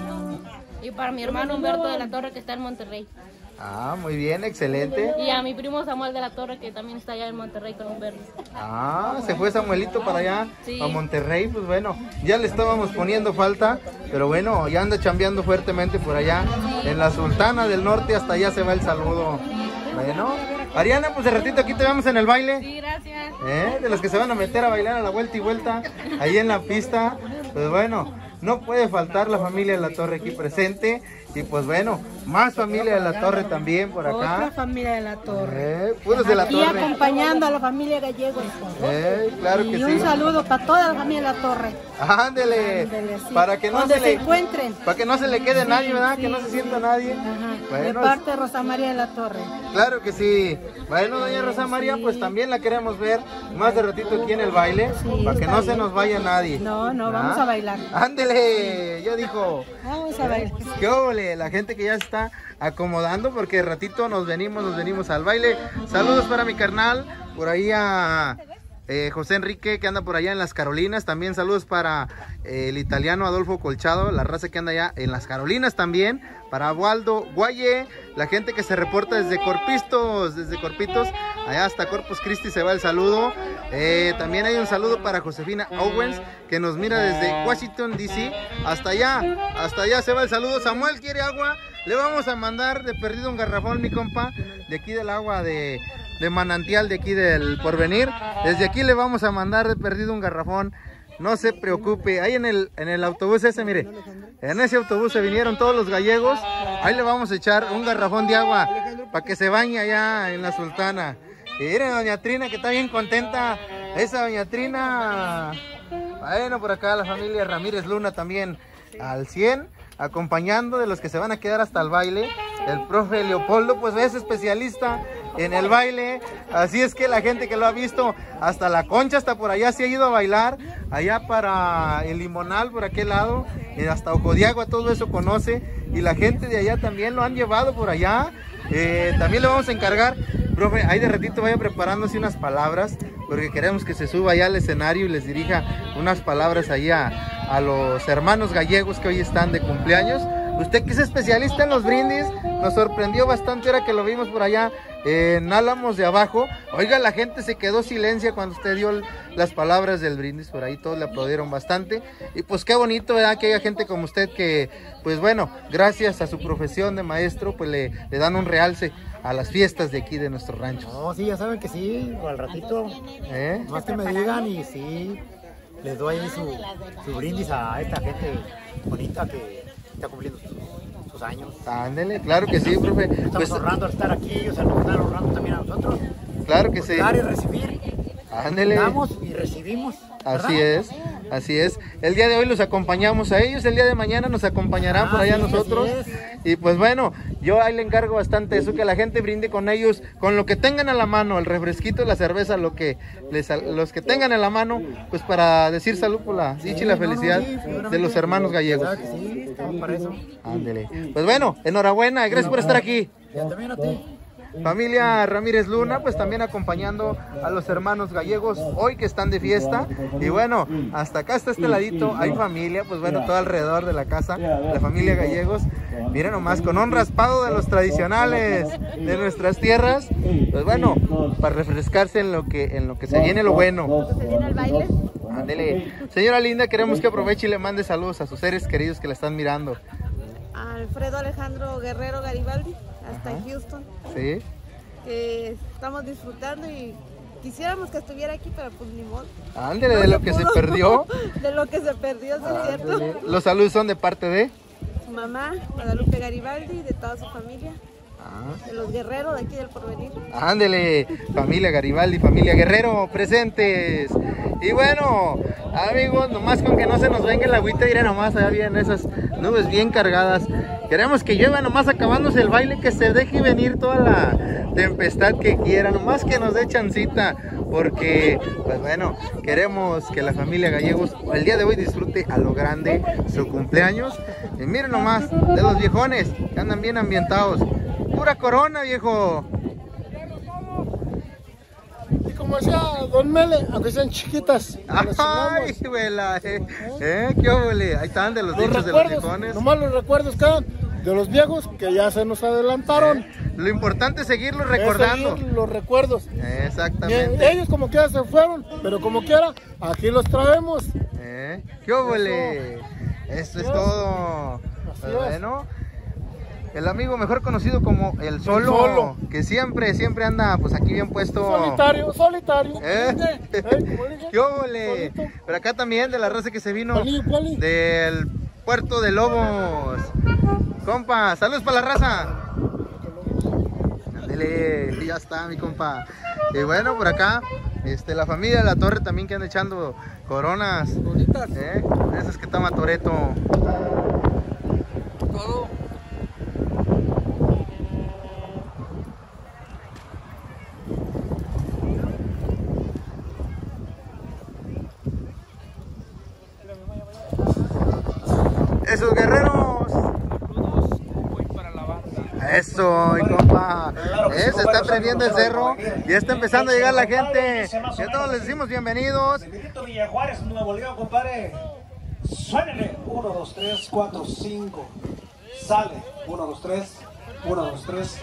y para mi hermano Humberto de La Torre, que está en Monterrey. Ah, muy bien, excelente. Y a mi primo Samuel de La Torre, que también está allá en Monterrey con Humberto. Ah, se fue Samuelito para allá, sí, a Monterrey. Pues bueno, ya le estábamos poniendo falta, pero bueno, ya anda chambeando fuertemente por allá, sí, en la Sultana del Norte. Hasta allá se va el saludo. Bueno, Ariana, pues de ratito aquí te vemos en el baile. Sí, gracias. ¿Eh? De los que se van a meter a bailar a la vuelta y vuelta, ahí en la pista. Pues bueno, no puede faltar la familia de La Torre aquí presente. Y pues bueno, más familia de La Torre también por acá. Otra familia de La Torre. Eh, puros de La Aquí Torre. acompañando a la familia Gallegos. Eh, claro que y sí. un saludo para toda la familia de La Torre. Ándele, Ándele, sí. para que no Donde se, se le encuentren. Para que no se le quede Sí, nadie, ¿verdad? sí, Que no se sí. sienta nadie. Ajá. Bueno, De parte de Rosa María de La Torre. claro que sí. Bueno, doña Rosa María, pues también la queremos ver más de ratito aquí en el baile, Sí, para que está no se bien. nos vaya nadie. No, no, ¿Ah? vamos a bailar. Ándele, ya dijo. Vamos a bailar. ¿Qué óvole? La gente que ya está acomodando porque de ratito nos venimos, nos venimos al baile. Saludos para mi carnal, por ahí a eh, José Enrique que anda por allá en las Carolinas. También saludos para eh, el italiano Adolfo Colchado, la raza que anda allá en las Carolinas también. Para Waldo Guaye, la gente que se reporta desde Corpistos, desde Corpitos, allá hasta Corpus Christi se va el saludo. Eh, también hay un saludo para Josefina Owens, que nos mira desde Washington, D C Hasta allá, hasta allá se va el saludo. Samuel quiere agua, le vamos a mandar de perdido un garrafón, mi compa, de aquí del agua de, de manantial, de aquí del Porvenir. Desde aquí le vamos a mandar de perdido un garrafón. No se preocupe, ahí en el, en el autobús ese, mire, en ese autobús se vinieron todos los gallegos. Ahí le vamos a echar un garrafón de agua para que se bañe allá en la Sultana. Y miren, doña Trina, que está bien contenta. Esa doña Trina. Bueno, por acá la familia Ramírez Luna también al cien, acompañando de los que se van a quedar hasta el baile. El profe Leopoldo, pues es especialista en el baile, así es que la gente que lo ha visto, hasta la Concha, hasta por allá se ha ido a bailar, allá para el Limonal, por aquel lado, hasta Ojo de Agua, todo eso conoce, y la gente de allá también lo han llevado por allá. Eh, también le vamos a encargar Profe, ahí de ratito vaya preparándose unas palabras, porque queremos que se suba allá al escenario y les dirija unas palabras ahí a, a los hermanos gallegos que hoy están de cumpleaños. Usted que es especialista en los brindis, nos sorprendió bastante ahora que lo vimos por allá en Álamos de Abajo. Oiga, la gente se quedó silencia cuando usted dio las palabras del brindis, por ahí todos le aplaudieron bastante. Y pues qué bonito, ¿verdad? Que haya gente como usted que, pues bueno, gracias a su profesión de maestro, pues le, le dan un realce a las fiestas de aquí de nuestro rancho. No, sí, ya saben que sí, al ratito, ¿Eh? más que me digan y sí, les doy ahí su, su brindis a esta gente bonita que está cumpliendo sus, sus años. Ándele, claro que sí, profe. Estamos pues, honrando al estar aquí, o sea, nos están honrando también a nosotros. Claro que sí. Dar y recibir. Ándele. Damos y recibimos. ¿verdad? Así es, así es. El día de hoy los acompañamos a ellos, el día de mañana nos acompañarán ah, por allá sí, nosotros. Y pues bueno, yo ahí le encargo bastante eso, que la gente brinde con ellos, con lo que tengan a la mano, el refresquito, la cerveza, lo que les, los que tengan a la mano, pues para decir salud por la dicha sí, y la felicidad no, no, sí, de los hermanos gallegos. Claro que sí, estamos para eso. Ándele. Pues bueno, enhorabuena, gracias por estar aquí. Ya también a ti. Familia Ramírez Luna, pues también acompañando a los hermanos gallegos hoy que están de fiesta. Y bueno, hasta acá, hasta este ladito, hay familia, pues bueno, todo alrededor de la casa, la familia gallegos. Miren nomás, con un raspado de los tradicionales de nuestras tierras. Pues bueno, para refrescarse en lo que, en lo que se viene lo bueno. ¿Se viene el baile? Ándele. Señora linda, queremos que aproveche y le mande saludos a sus seres queridos que la están mirando. Alfredo Alejandro Guerrero Garibaldi, hasta Ajá. en Houston. Sí. Que estamos disfrutando y quisiéramos que estuviera aquí, pero pues ni modo. Ándele, no de lo que pudo. se perdió. De lo que se perdió, ¿sí es cierto? Los saludos son de parte de su mamá, Guadalupe Garibaldi, y de toda su familia. Ah. De los guerreros de aquí del Porvenir. Ándele, familia Garibaldi, familia Guerrero, presentes. Y bueno, amigos, nomás con que no se nos venga el agüita, iré nomás, allá vienen esas nubes bien cargadas. Queremos que llueva nomás acabándose el baile, que se deje venir toda la tempestad que quiera, nomás que nos dé chancita, porque, pues bueno, queremos que la familia Gallegos el día de hoy disfrute a lo grande su cumpleaños. Y miren nomás, de los viejones, que andan bien ambientados. Pura corona, viejo. Y como decía Don Mele, aunque sean chiquitas. Ay, güela, eh, eh, qué óvole. Ahí están de los, los dichos de los viejones. Nomás los recuerdos quedan de los viejos que ya se nos adelantaron. Eh, lo importante es seguirlos recordando. Es seguir los recuerdos. Eh, exactamente. Bien, ellos como quiera se fueron, pero como quiera, aquí los traemos. Eh, qué óvole. Eso es todo. Pues bueno. El amigo mejor conocido como el Solo, el Solo, que siempre, siempre anda pues aquí bien puesto. Solitario, solitario. ¿Eh? ¿Qué óvole? Pero acá también de la raza que se vino ¿Cuál, cuál? del Puerto de Lobos. Compa, saludos para la raza. Ándele, ya está mi compa. Y bueno, por acá, este, la familia de la Torre también que anda echando coronas. Bonitas. ¿Eh? Esas que toma Toreto. Todo. Esos guerreros. Eso, mi compa. Eh, se está prendiendo el cerro. Ya está empezando a llegar la gente. Y a todos les decimos bienvenidos. Villa Juárez, Nuevo León, compadre. Suénele. uno, dos, tres, cuatro, cinco. Sale. uno, dos, tres. uno, dos, tres.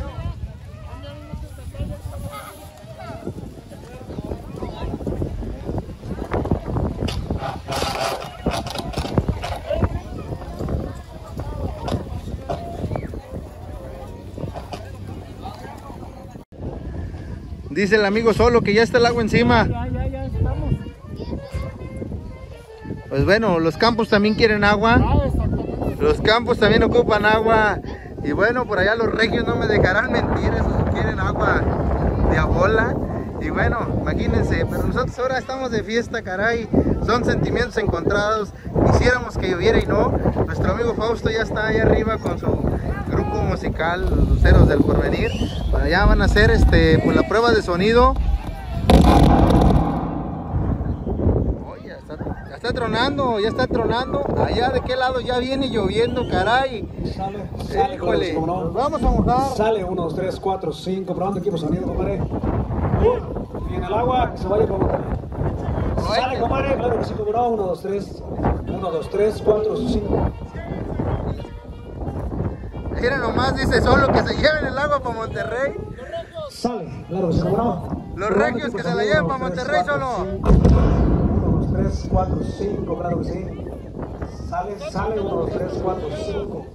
Dice el amigo Solo que ya está el agua encima. Ya, ya, ya estamos. Pues bueno, los campos también quieren agua. Los campos también ocupan agua. Y bueno, por allá los regios no me dejarán mentir, esos quieren agua de a bola. Y bueno, imagínense, pero nosotros ahora estamos de fiesta, caray. Son sentimientos encontrados. Quisiéramos que lloviera y no. Nuestro amigo Fausto ya está ahí arriba con su grupo musical, los Luceros del Porvenir. Para allá van a hacer este, pues, la prueba de sonido. Oye, ya está, ya está está tronando, ya está tronando. Allá de qué lado ya viene lloviendo, caray. Sale, sale, Híjole, claro, no. nos vamos a mojar. Sale, uno, dos, tres, cuatro, cinco. Probando equipo sonido, compadre. Y en el agua, que se vaya para Monterrey. Sale, compadre, claro que sí, como no. Uno, dos, tres. Uno, dos, tres, cuatro, cinco. Mira nomás, dice solo que se lleven el agua para Monterrey. Sale, claro que sí, como no. Los regios que se la lleven para Monterrey solo. uno, dos, tres, cuatro, cinco, claro que sí. Sale, sale, uno, dos, tres, cuatro, cinco.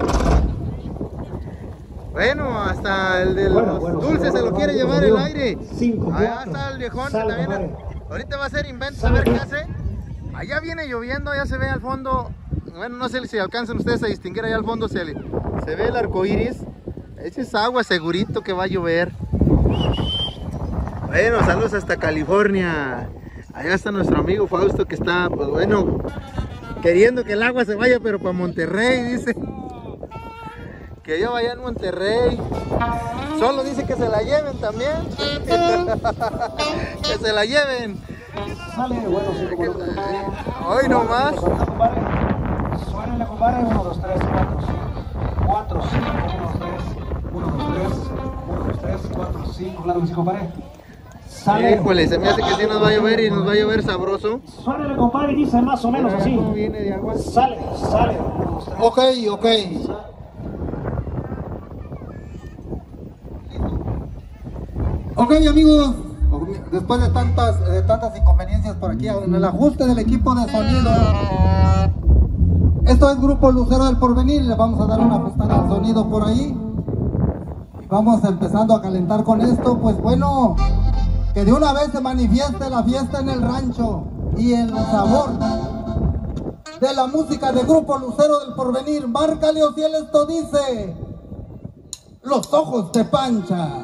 Bueno, hasta el de los bueno, bueno, dulces sí, se lo bueno, quiere bueno, llevar bueno, el aire. Cinco, Allá cuatro. está el viejón que Sale, también. compadre. Ahorita va a ser invento, a ver qué hace. Allá viene lloviendo, ya se ve al fondo. Bueno, no sé si alcanzan ustedes a distinguir. Allá al fondo se, se ve el arco iris. Ese es agua, segurito que va a llover. Bueno, saludos hasta California. Allá está nuestro amigo Fausto que está, pues bueno, queriendo que el agua se vaya, pero para Monterrey, dice. Que yo vaya en Monterrey. Solo dice que se la lleven también. Que se la lleven. Sale, bueno, sí, como no. Hoy nomás. Suénale, compadre. uno, dos, tres, cuatro, cinco. cuatro, cinco, uno, dos, tres. uno, dos, tres, cuatro, cinco. Claro que sí, compadre. Sale. Híjole, se me hace que sí nos va a llover y nos va a llover sabroso. Suénale, compadre, dice más o menos así. Viene de agua. Sale, sale. uno, dos, tres. Ok, ok. Ok, amigos, después de tantas, de tantas inconveniencias por aquí, en el ajuste del equipo de sonido, esto es Grupo Lucero del Porvenir, le vamos a dar una ajustada al sonido por ahí, y vamos empezando a calentar con esto. Pues bueno, que de una vez se manifieste la fiesta en el rancho, y el sabor de la música de Grupo Lucero del Porvenir. Márcale, o fiel, esto dice: los ojos de Pancha.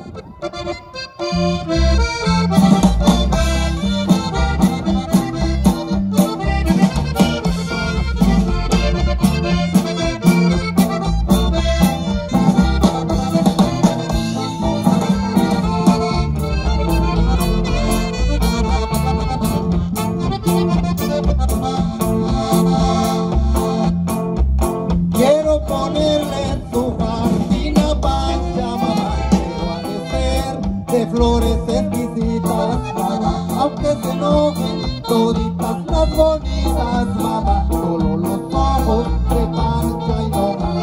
Quiero ponerle su jardín a Pancha, mamá, pero ha de ser de flores exquisitas, mamá, aunque se enojen toditas las bonitas, mamá, solo los ojos de Pancha y no más.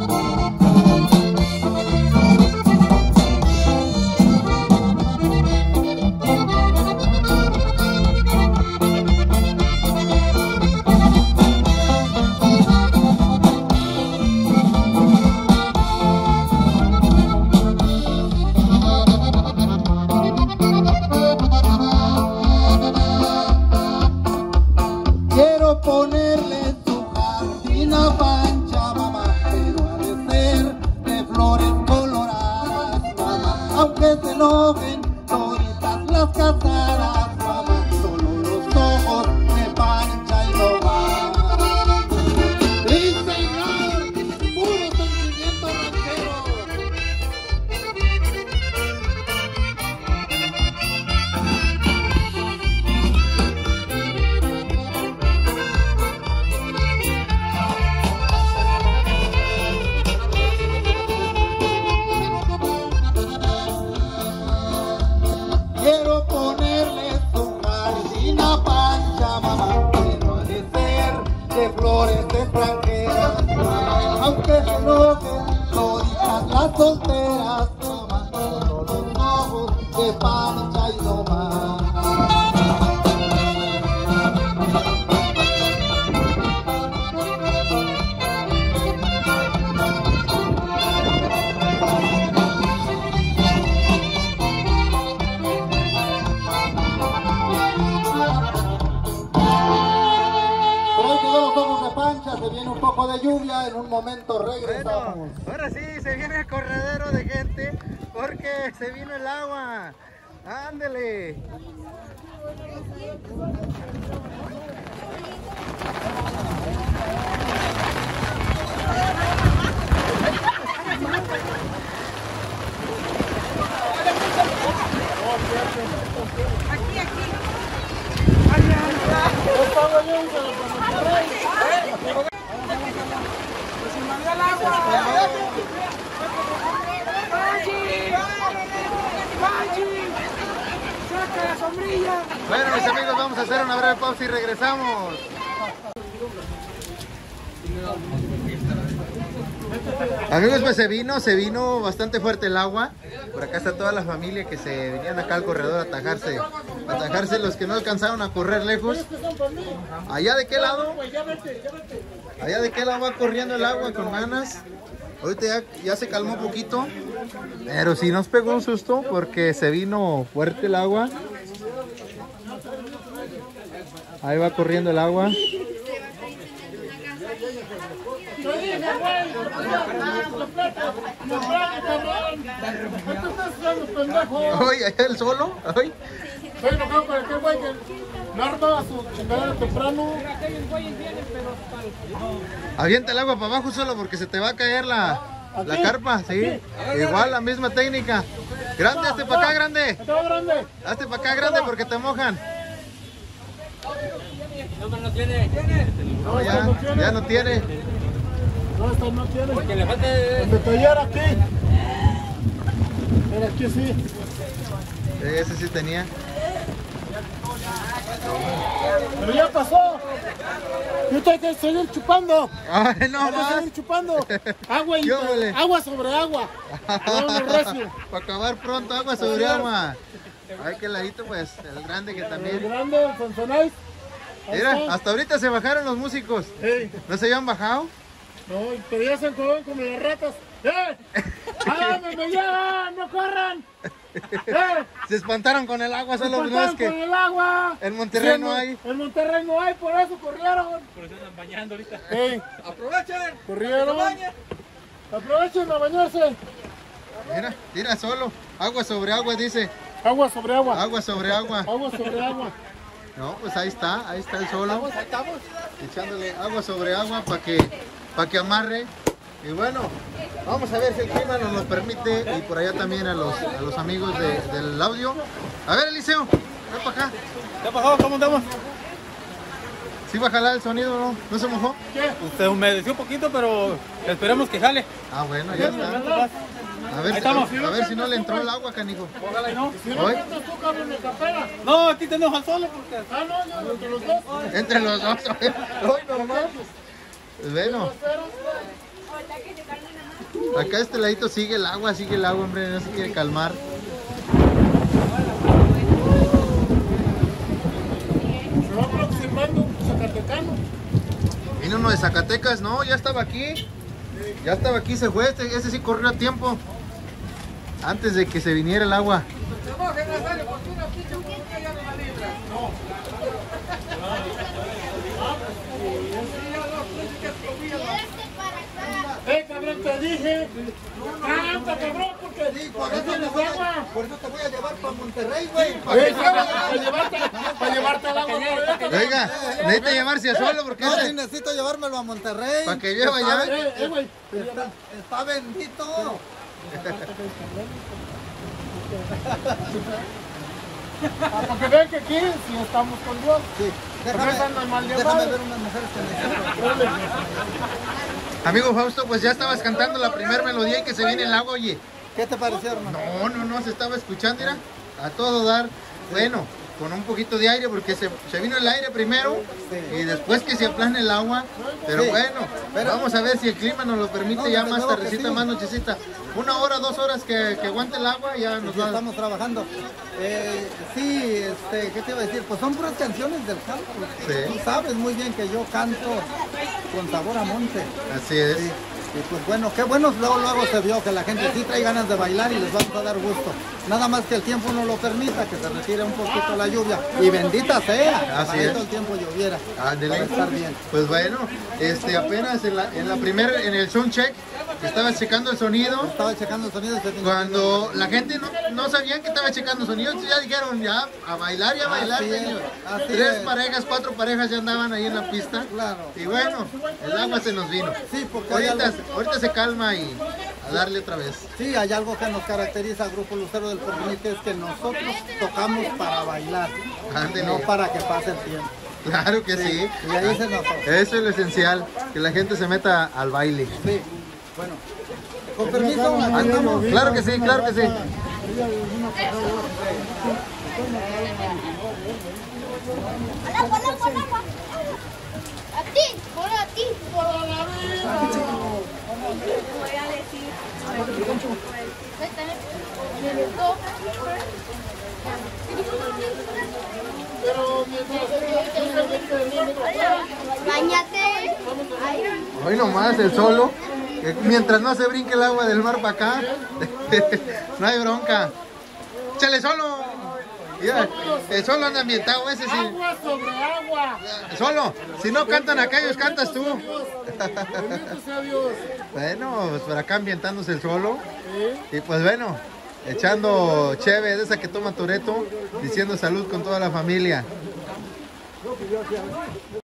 Quiero ponerle su jardín a Pancha, mamá, pero ha de ser de flores coloradas, mamá, aunque se enojen toditas las casadas, mamá, solo los ojos de Pancha y no más. ¡Sí, señor! ¡Puro sentimiento ranchero! Quiero ponerle su jardín a Pancha, mamá, pero ha de ser de flores extranjeras, mamá, aunque se enojen toditas las solteras, mamá, solo los ojos de Pancha y no más. Se viene un poco de lluvia, en un momento regresamos. Bueno, ahora sí, se viene el corredero de gente porque se vino el agua. Ándele. Aquí, aquí. Bueno, mis amigos, vamos a hacer una breve pausa y regresamos. Amigos, pues se vino, se vino bastante fuerte el agua. Por acá está toda la familia que se venían acá al corredor a atajarse. A atajarse los que no alcanzaron a correr lejos. ¿Allá de qué lado? Allá de qué lado va corriendo el agua con ganas. Ahorita ya, ya se calmó un poquito. Pero sí nos pegó un susto porque se vino fuerte el agua. Ahí va corriendo el agua. Oye, ¿allá el solo? Ay. Estoy enojado con aquel güey que no arma su chingadera temprano. Avienta el agua para abajo solo porque se te va a caer la, la carpa, ¿sí? Igual la misma técnica. Grande, hazte para acá, grande. Hazte para acá, grande, porque te mojan. No tiene. No, ya, ya no tiene. No, esto no tiene. Porque le falta el detallar aquí. Pero aquí sí. Ese sí tenía. Pero ya pasó. Yo tengo que seguir chupando. Ay, no más. seguir chupando. Agua, y, agua sobre agua. Para acabar pronto, agua sobre agua. Ay, qué ladito, pues, el grande que también. El grande, el Sonsonais. Mira, hasta ahorita se bajaron los músicos. Hey. ¿No se habían bajado? No, pero ya se encodaron como las ratas. ¡Eh! ¡Ah, me, me llevan! ¡No corran! ¡Eh! Se espantaron con el agua, se solo no es que con el agua. En Monterrey sí, no hay. En Monterrey no hay, por eso corrieron. Por eso están bañando ahorita. Hey. Aprovechen. Corrieron. Aprovechen a bañarse. Mira, tira solo. Agua sobre agua, dice. Agua sobre agua. Agua sobre agua. Agua sobre agua. No, pues ahí está, ahí está el solo. Echándole agua sobre agua para que, para que amarre. Y bueno, vamos a ver si el clima nos lo permite. Y por allá también a los, a los amigos de, del audio. A ver, Eliseo, ven para acá. ¿Qué pasó? ¿Cómo andamos? ¿Sí va a jalar el sonido, no? ¿No se mojó? ¿Qué? Se humedeció un poquito, pero esperemos que jale. Ah, bueno, ya está. A ver, si, a ver si no le entró el agua, canijo. Ojalá y no. Si no cantas tú, cabrón, de capela. No, aquí tenemos al solo porque... Ah, no, entre los dos. Entre los dos. Hoy no más. Bueno. Acá este ladito sigue el agua, sigue el agua, hombre, no se quiere calmar. Se va aproximando un zacatecano. Vino uno de Zacatecas, no, ya estaba aquí. Ya estaba aquí, se fue, este, ese sí corrió a tiempo. Antes de que se viniera el agua. ¡Eh, cabrón, te dije! ¡Canta, cabrón, porque por eso les agua! Por eso te voy a llevar para Monterrey, güey. Para llevarte, para llevarte al agua. Oiga, necesita llevarse a solo porque... No, sí necesito llevármelo a Monterrey. Para que lleve allá. Eh, eh, güey. Está, está bendito. Ah, porque ven que aquí sí estamos con Dios. Sí, déjame, déjame ver unas mujeres que necesito. Amigo Fausto, pues ya estabas cantando la primera melodía y que se viene el agua, oye. ¿Qué te pareció, hermano? No, no, no, se estaba escuchando, mira, a todo dar. Bueno, con un poquito de aire porque se, se vino el aire primero sí. Y después que se aplane el agua. Pero sí. Bueno, pero, vamos a ver si el clima nos lo permite no, ya más tardecita, sí. Más nochecita. Una hora, dos horas que, que aguante el agua ya nos ya va. Estamos trabajando. Eh, sí, este, ¿qué te iba a decir? Pues son puras canciones del campo. Sí. Tú sabes muy bien que yo canto con sabor a monte. Así es. Sí. Y pues bueno, qué bueno, luego luego se vio que la gente sí trae ganas de bailar y les vamos a dar gusto. Nada más que el tiempo no lo permita, que se retire un poquito la lluvia. Y bendita sea, así que es. todo el tiempo lloviera. Ándele. Para estar bien. Pues bueno, este apenas en la, en la primera, en el sound check, estaba checando el sonido. Estaba checando el sonido. Cuando la gente no, no sabían que estaba checando el sonido, entonces ya dijeron, ya, a bailar y a bailar, así señor. Es, Tres es. parejas, cuatro parejas ya andaban ahí en la pista. Claro. Y bueno, el agua se nos vino. Sí, porque ahorita, algo... ahorita se calma y a darle otra vez. Sí, hay algo que nos caracteriza al Grupo Lucero del Porvenir, que es que nosotros tocamos para bailar, Ándele. No para que pase el tiempo. Claro que sí. sí. Y ahí se notó. Eso es lo esencial, que la gente se meta al baile. Sí, bueno. Con permiso, ¿cantamos? Claro que sí, claro que sí. agua, agua, agua. A ti, por a ti. Por la vida. Voy a decir. Báñate. Hoy nomás el solo, que mientras no se brinque el agua del mar para acá, no hay bronca. ¡Échale solo! Mira, el solo anda ambientado, ese sí. Agua sobre agua. Solo, si no cantan acá, ellos cantas tú. Bendito sea Dios. Bueno, pues por acá ambientándose el solo. Y pues bueno, echando cheve de esa que toma Toreto, diciendo salud con toda la familia.